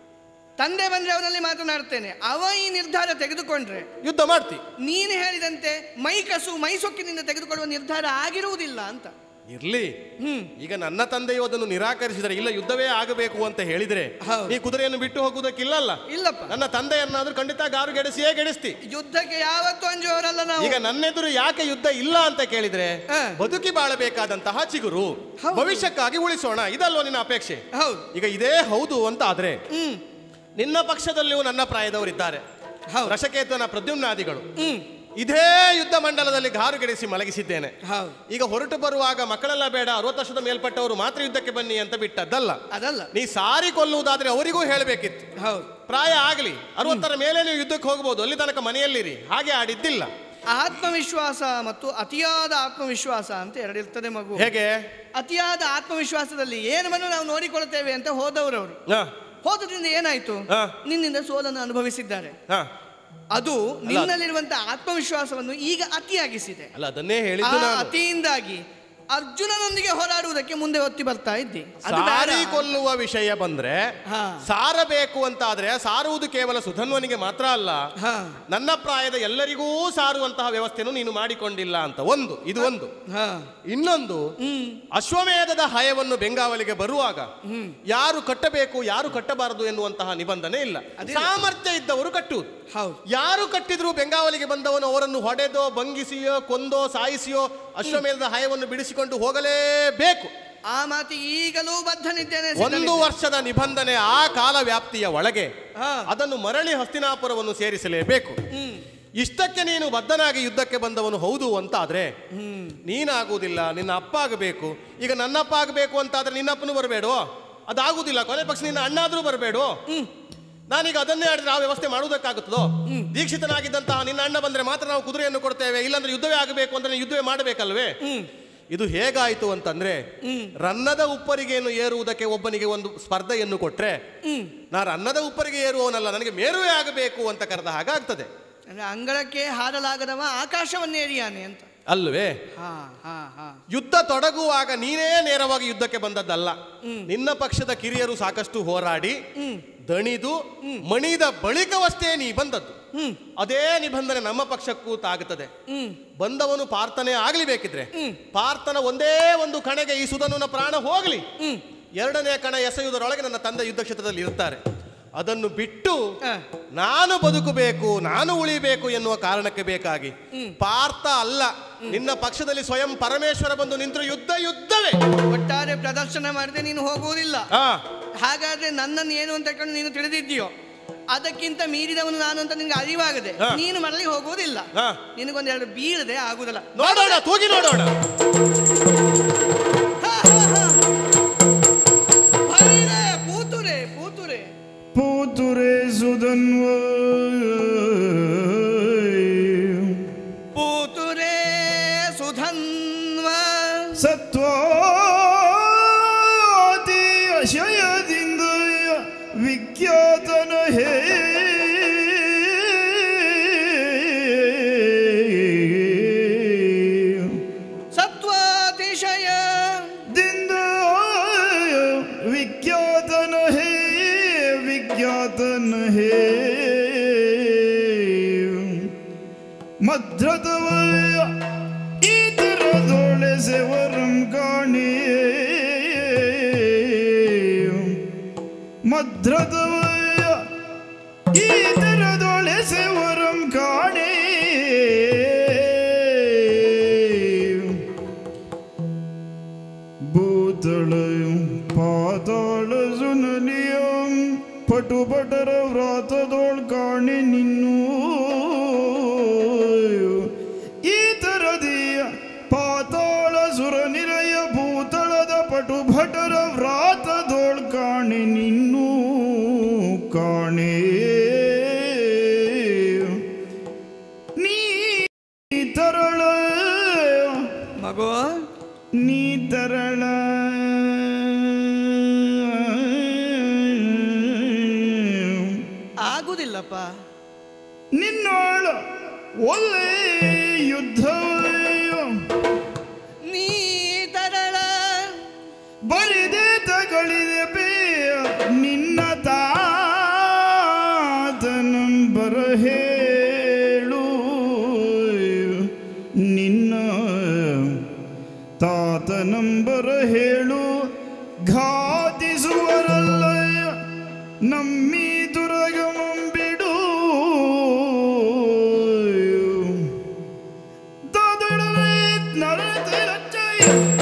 ತಂದೆ ಬಂದ್ರೆ ಅವನಲ್ಲಿ ಮಾತನಾಡ್ತೇನೆ, ಅವ ಈ ನಿರ್ಧಾರ ತೆಗೆದುಕೊಂಡ್ರೆ ಯುದ್ಧ ಮಾಡ್ತಿ. ನೀನು ಹೇಳಿದಂತೆ ಮೈಸೊಕ್ಕಿನಿಂದ ತೆಗೆದುಕೊಳ್ಳುವ ನಿರ್ಧಾರ ಆಗಿರುವುದಿಲ್ಲ ಅಂತ. ಇರ್ಲಿ, ಈಗ ನನ್ನ ತಂದೆಯು ಅದನ್ನು ನಿರಾಕರಿಸಿದರೆ, ಇಲ್ಲ ಯುದ್ಧವೇ ಆಗಬೇಕು ಅಂತ ಹೇಳಿದ್ರೆ ನೀ ಕುದುರೆಯನ್ನು ಬಿಟ್ಟು ಹೋಗುವುದಕ್ಕಿಲ್ಲಲ್ಲ. ಇಲ್ಲಪ್ಪ, ನನ್ನ ತಂದೆಯನ್ನಾದ್ರೂ ಖಂಡಿತ ಗಾರು ಗೆಡಿಸಿಯೇ ಗೆಡಿಸ್ತಿ. ಯುದ್ಧಕ್ಕೆ ಯಾವತ್ತೂ ಅಂಜುವವರಲ್ಲ ನಾವು. ಈಗ ನನ್ನೆದುರು ಯಾಕೆ ಯುದ್ಧ ಇಲ್ಲ ಅಂತ ಕೇಳಿದ್ರೆ ಬದುಕಿ ಬಾಳಬೇಕಾದಂತಹ ಚಿಗುರು ಭವಿಷ್ಯಕ್ಕಾಗಿ ಉಳಿಸೋಣ, ಇದಲ್ವ ನಿನ್ನ ಅಪೇಕ್ಷೆ? ಹೌದು. ಈಗ ಇದೇ ಹೌದು ಅಂತ ಆದ್ರೆ ನಿನ್ನ ಪಕ್ಷದಲ್ಲಿಯೂ ನನ್ನ ಪ್ರಾಯದವರಿದ್ದಾರೆ, ರಸಕೇತನ ಪ್ರದ್ಯುಮ್ನಾದಿಗಳು. ಇದೇ ಯುದ್ಧ ಮಂಡಲದಲ್ಲಿ ಗಾರುಗೆಡಿಸಿ ಮಲಗಿಸಿದ್ದೇನೆ. ಈಗ ಹೊರಟು ಬರುವಾಗ ಮಕ್ಕಳೆಲ್ಲ ಬೇಡ, 60 ವರ್ಷದ ಮೇಲ್ಪಟ್ಟವರು ಮಾತ್ರ ಯುದ್ಧಕ್ಕೆ ಬನ್ನಿ ಅಂತ ಬಿಟ್ಟದ್ದಲ್ಲ. ಅದಲ್ಲ, ನೀ ಸಾರಿ ಕೊಲ್ಲುವುದಾದ್ರೆ ಅವರಿಗೂ ಹೇಳಬೇಕಿತ್ತು. ಪ್ರಾಯ ಆಗಲಿ 60ರ ಮೇಲೆ ನೀವು ಯುದ್ಧಕ್ಕೆ ಹೋಗಬಹುದು, ಅಲ್ಲಿ ತನಕ ಮನೆಯಲ್ಲಿರಿ, ಹಾಗೆ ಆಡಿದ್ದಿಲ್ಲ. ಆತ್ಮವಿಶ್ವಾಸ ಮತ್ತು ಅತಿಯಾದ ಆತ್ಮವಿಶ್ವಾಸ ಅಂತ ಎರಡಿರ್ತದೆ ಮಗು. ಹೇಗೆ? ಅತಿಯಾದ ಆತ್ಮವಿಶ್ವಾಸದಲ್ಲಿ ಏನವನ್ನು ನಾವು ನೋಡಿಕೊಳ್ಳುತ್ತೇವೆ ಅಂತ ಹೋದವರವರು, ಹೋದ್ರಿಂದ ಏನಾಯ್ತು, ನಿನ್ನಿಂದ ಸೋಲನ್ನು ಅನುಭವಿಸಿದ್ದಾರೆ. ಅದು ನಿನ್ನಲ್ಲಿರುವಂತಹ ಆತ್ಮವಿಶ್ವಾಸವನ್ನು ಈಗ ಅತಿಯಾಗಿಸಿದೆ. ಅಲ್ಲ, ಅದನ್ನೇ ಹೇಳಿದ್ದು. ಅತಿಯಿಂದಾಗಿ ಅರ್ಜುನನೊಂದಿಗೆ ಹೋರಾಡುವುದಕ್ಕೆ ಮುಂದೆ ಒತ್ತಿ ಬರ್ತಾ ಇದ್ದಿ. ಸಾರಿ ಕೊಲ್ಲುವ ವಿಷಯ ಬಂದ್ರೆ ಸಾರಬೇಕು ಅಂತ ಆದ್ರೆ ಸಾರುವುದು ಕೇವಲ ಸುಧನ್ವನಿಗೆ ಮಾತ್ರ ಅಲ್ಲ, ನನ್ನ ಪ್ರಾಯದ ಎಲ್ಲರಿಗೂ ಸಾರುವಂತಹ ವ್ಯವಸ್ಥೆಯನ್ನು ನೀನು ಮಾಡಿಕೊಂಡಿಲ್ಲ ಅಂತ ಒಂದು, ಇದು ಒಂದು. ಇನ್ನೊಂದು, ಅಶ್ವಮೇಧದ ಹಯವನ್ನು ಬೆಂಗಾವಲಿಗೆ ಬರುವಾಗ ಯಾರು ಕಟ್ಟಬೇಕು ಯಾರು ಕಟ್ಟಬಾರದು ಎನ್ನುವಂತಹ ನಿಬಂಧನೆ ಇಲ್ಲ. ಸಾಮರ್ಥ್ಯ ಇದ್ದವರು ಕಟ್ಟುವುದು. ಯಾರು ಕಟ್ಟಿದ್ರು ಬೆಂಗಾವಲಿಗೆ ಬಂದವನು ಅವರನ್ನು ಹೊಡೆದೋ ಬಂಗಿಸಿಯೋ ಕೊಂದೋ ಸಾಯಿಸಿಯೋ ಅಶ್ವಮೇಧದ ಹಯವನ್ನು ಬಿಡಿಸಿಕೊಂಡು ಹೋಗಲೇಬೇಕು. ಆ ಮಾತು ಈಗಲೂ ಬದ್ಧನಿದ್ದೇನೆ. 1 ವರ್ಷದ ನಿಬಂಧನೆ ಆ ಕಾಲ ವ್ಯಾಪ್ತಿಯ ಒಳಗೆ ಅದನ್ನು ಮರಳಿ ಹಸ್ತಿನಾಪುರವನ್ನು ಸೇರಿಸಲೇಬೇಕು. ಇಷ್ಟಕ್ಕೆ ನೀನು ಬದ್ಧನಾಗಿ ಯುದ್ಧಕ್ಕೆ ಬಂದವನು ಹೌದು ಅಂತ ಆದ್ರೆ ನೀನಾಗುವುದಿಲ್ಲ, ನಿನ್ನ ಅಪ್ಪ ಆಗಬೇಕು. ಈಗ ನನ್ನಪ್ಪ ಆಗಬೇಕು ಅಂತಾದ್ರೆ ನಿನ್ನಪ್ಪನು ಬರಬೇಡವೋ? ಅದಾಗುದಿಲ್ಲ. ಕೊನೆ ಪಕ್ಷ ನಿನ್ನ ಅಣ್ಣಾದ್ರೂ ಬರಬೇಡು. ನಾನೀಗ ಅದನ್ನೇ ಆಡಿದ್ರೆ ಆ ವ್ಯವಸ್ಥೆ ಮಾಡುವುದಕ್ಕಾಗುತ್ತದೋ? ದೀಕ್ಷಿತನಾಗಿದ್ದಂತಹ ನಿನ್ನ ಅಣ್ಣ ಬಂದ್ರೆ ಮಾತ್ರ ನಾವು ಕುದುರೆಯನ್ನು ಕೊಡ್ತೇವೆ, ಇಲ್ಲಾಂದ್ರೆ ಯುದ್ಧವೇ ಆಗಬೇಕು ಅಂದ್ರೆ ಯುದ್ಧವೇ ಮಾಡಬೇಕಲ್ವೇ? ಇದು ಹೇಗಾಯ್ತು ಅಂತಂದ್ರೆ, ರನ್ನದ ಉಪ್ಪರಿಗೆಯನ್ನು ಏರುವುದಕ್ಕೆ ಒಬ್ಬನಿಗೆ ಒಂದು ಸ್ಪರ್ಧೆಯನ್ನು ಕೊಟ್ರೆ, ನಾ ರನ್ನದ ಉಪ್ಪರಿಗೆ ಏರುವವನಲ್ಲ, ನನಗೆ ಮೇರುವೆ ಆಗಬೇಕು ಅಂತ ಕರೆದ ಹಾಗಾಗ್ತದೆ. ಅಂದ್ರೆ ಅಂಗಳಕ್ಕೆ ಹಾರಲಾಗದವ ಆಕಾಶವನ್ನೇರಿಯಾನೆ ಅಂತ ಅಲ್ವೇ? ಯುದ್ಧ ತೊಡಗುವಾಗ ನೀನೇ ನೇರವಾಗಿ ಯುದ್ಧಕ್ಕೆ ಬಂದದ್ದಲ್ಲ. ನಿನ್ನ ಪಕ್ಷದ ಕಿರಿಯರು ಸಾಕಷ್ಟು ಹೋರಾಡಿ ದಣಿದು ಮಣಿದ ಬಳಿಕವಷ್ಟೇ ನೀ ಬಂದದ್ದು. ಅದೇ ನಿಬಂಧನೆ ನಮ್ಮ ಪಕ್ಷಕ್ಕೂ ತಾಗುತ್ತದೆ. ಬಂದವನು ಪಾರ್ಥನೆ ಆಗ್ಲಿ, ಬೇಕಿದ್ರೆ ಪಾರ್ಥನ ಒಂದೇ ಒಂದು ಕಣೆಗೆ ಈ ಸುಧನುನ ಪ್ರಾಣ ಹೋಗ್ಲಿ, ಎರಡನೇ ಕಣ ಎಸೆಯುವುದರೊಳಗೆ ನನ್ನ ತಂದೆ ಯುದ್ಧ ಕ್ಷೇತ್ರದಲ್ಲಿ ಇರ್ತಾರೆ. ಅದನ್ನು ಬಿಟ್ಟು ನಾನು ಬದುಕಬೇಕು, ನಾನು ಉಳಿಬೇಕು ಎನ್ನುವ ಕಾರಣಕ್ಕೆ ಬೇಕಾಗಿ ಪಾರ್ಥ ಅಲ್ಲ, ನಿನ್ನ ಪಕ್ಷದಲ್ಲಿ ಸ್ವಯಂ ಪರಮೇಶ್ವರ ಬಂದು ನಿಂತರು ಯುದ್ಧವೇ. ಒಟ್ಟಾರೆ ಪ್ರದರ್ಶನ ಮಾಡದೆ ನೀನು ಹೋಗುವುದಿಲ್ಲ. ಹಾಗಾದ್ರೆ ನನ್ನನ್ನು ಏನು ಅಂತ ಕಂಡು ನೀನು ತಿಳಿದಿದ್ದೀಯೋ, ಅದಕ್ಕಿಂತ ಮೀರಿದವನು ನಾನು ಅಂತ ನಿನ್ಗೆ ಅರಿವಾಗದೆ ನೀನು ಮರಳಿ ಹೋಗುವುದಿಲ್ಲ. ನಿನಗೊಂದೆರಡು ಬೀಳದೆ ಆಗುದಲ್ಲ. ನೋಡೋಣ, ತೂಗಿ ನೋಡೋಣ. ಪೂತುರೆ ಸುಧನ್ವ ಪೂತುರೆ ಸುಧನ್ವ ಸತ್ವಾತಿ ಅಶಯದಿಂದ ವಿಖ್ಯಾತನ ಹೇ ಸತ್ವಾತಿಶಯ ದಿಂದ ವಿಖ್ಯಾತನ ಹೇ ವಿಖ್ಯಾತನ ಹೇ ಮದ್ರದವಯ ಈತರದೊಳೆ ಸೆವರಂ ಕಾಣಿ ಮದ್ರದವಯ ಈತರದೊಳೆ ಸೆವರಂ ಕಾಣಿ ಭೂತಳಯಂ ಪಾತಾಳ ಸುನಲಿಯಂ ಪಟುಪಟರ ವ್ರಾತದೊಳ್ ಕಾಣೆ ನಿನ್ನೂ ಈ ತರದಿಯ ಪಾತಾಳ ಸುರ ನಿರಯ ಭೂತಳದ ಪಟುಭಟರ ವ್ರಾತದೊಳ್ ಕಾಣೆ ನಿನ್ನೂ ಕಾಣೆ ನೀ ತರಳ ಮಗೋ, ನೀ ತರಳ ಆಗುದಿಲ್ಲಪ್ಪ. ನಿನ್ನೋಳ ಒಳ್ಳೆ ಯುದ್ಧ ನೀ ತರಳ ಬರಿದೆ ತಗಳಿದೆ ಬೇಯ ನಿನ್ನ ತಾತನಂಬರ ಹೇಳು, ನಿನ್ನ ತಾತನಂಬರ ಹೇಳು. ಘಾತಿಸುವರಲ್ಲ ನಮ್ಮಿ ದುರಗಮಂ ಬಿಡು, ನರತೆ ರಚ್ಚಯ್ಯ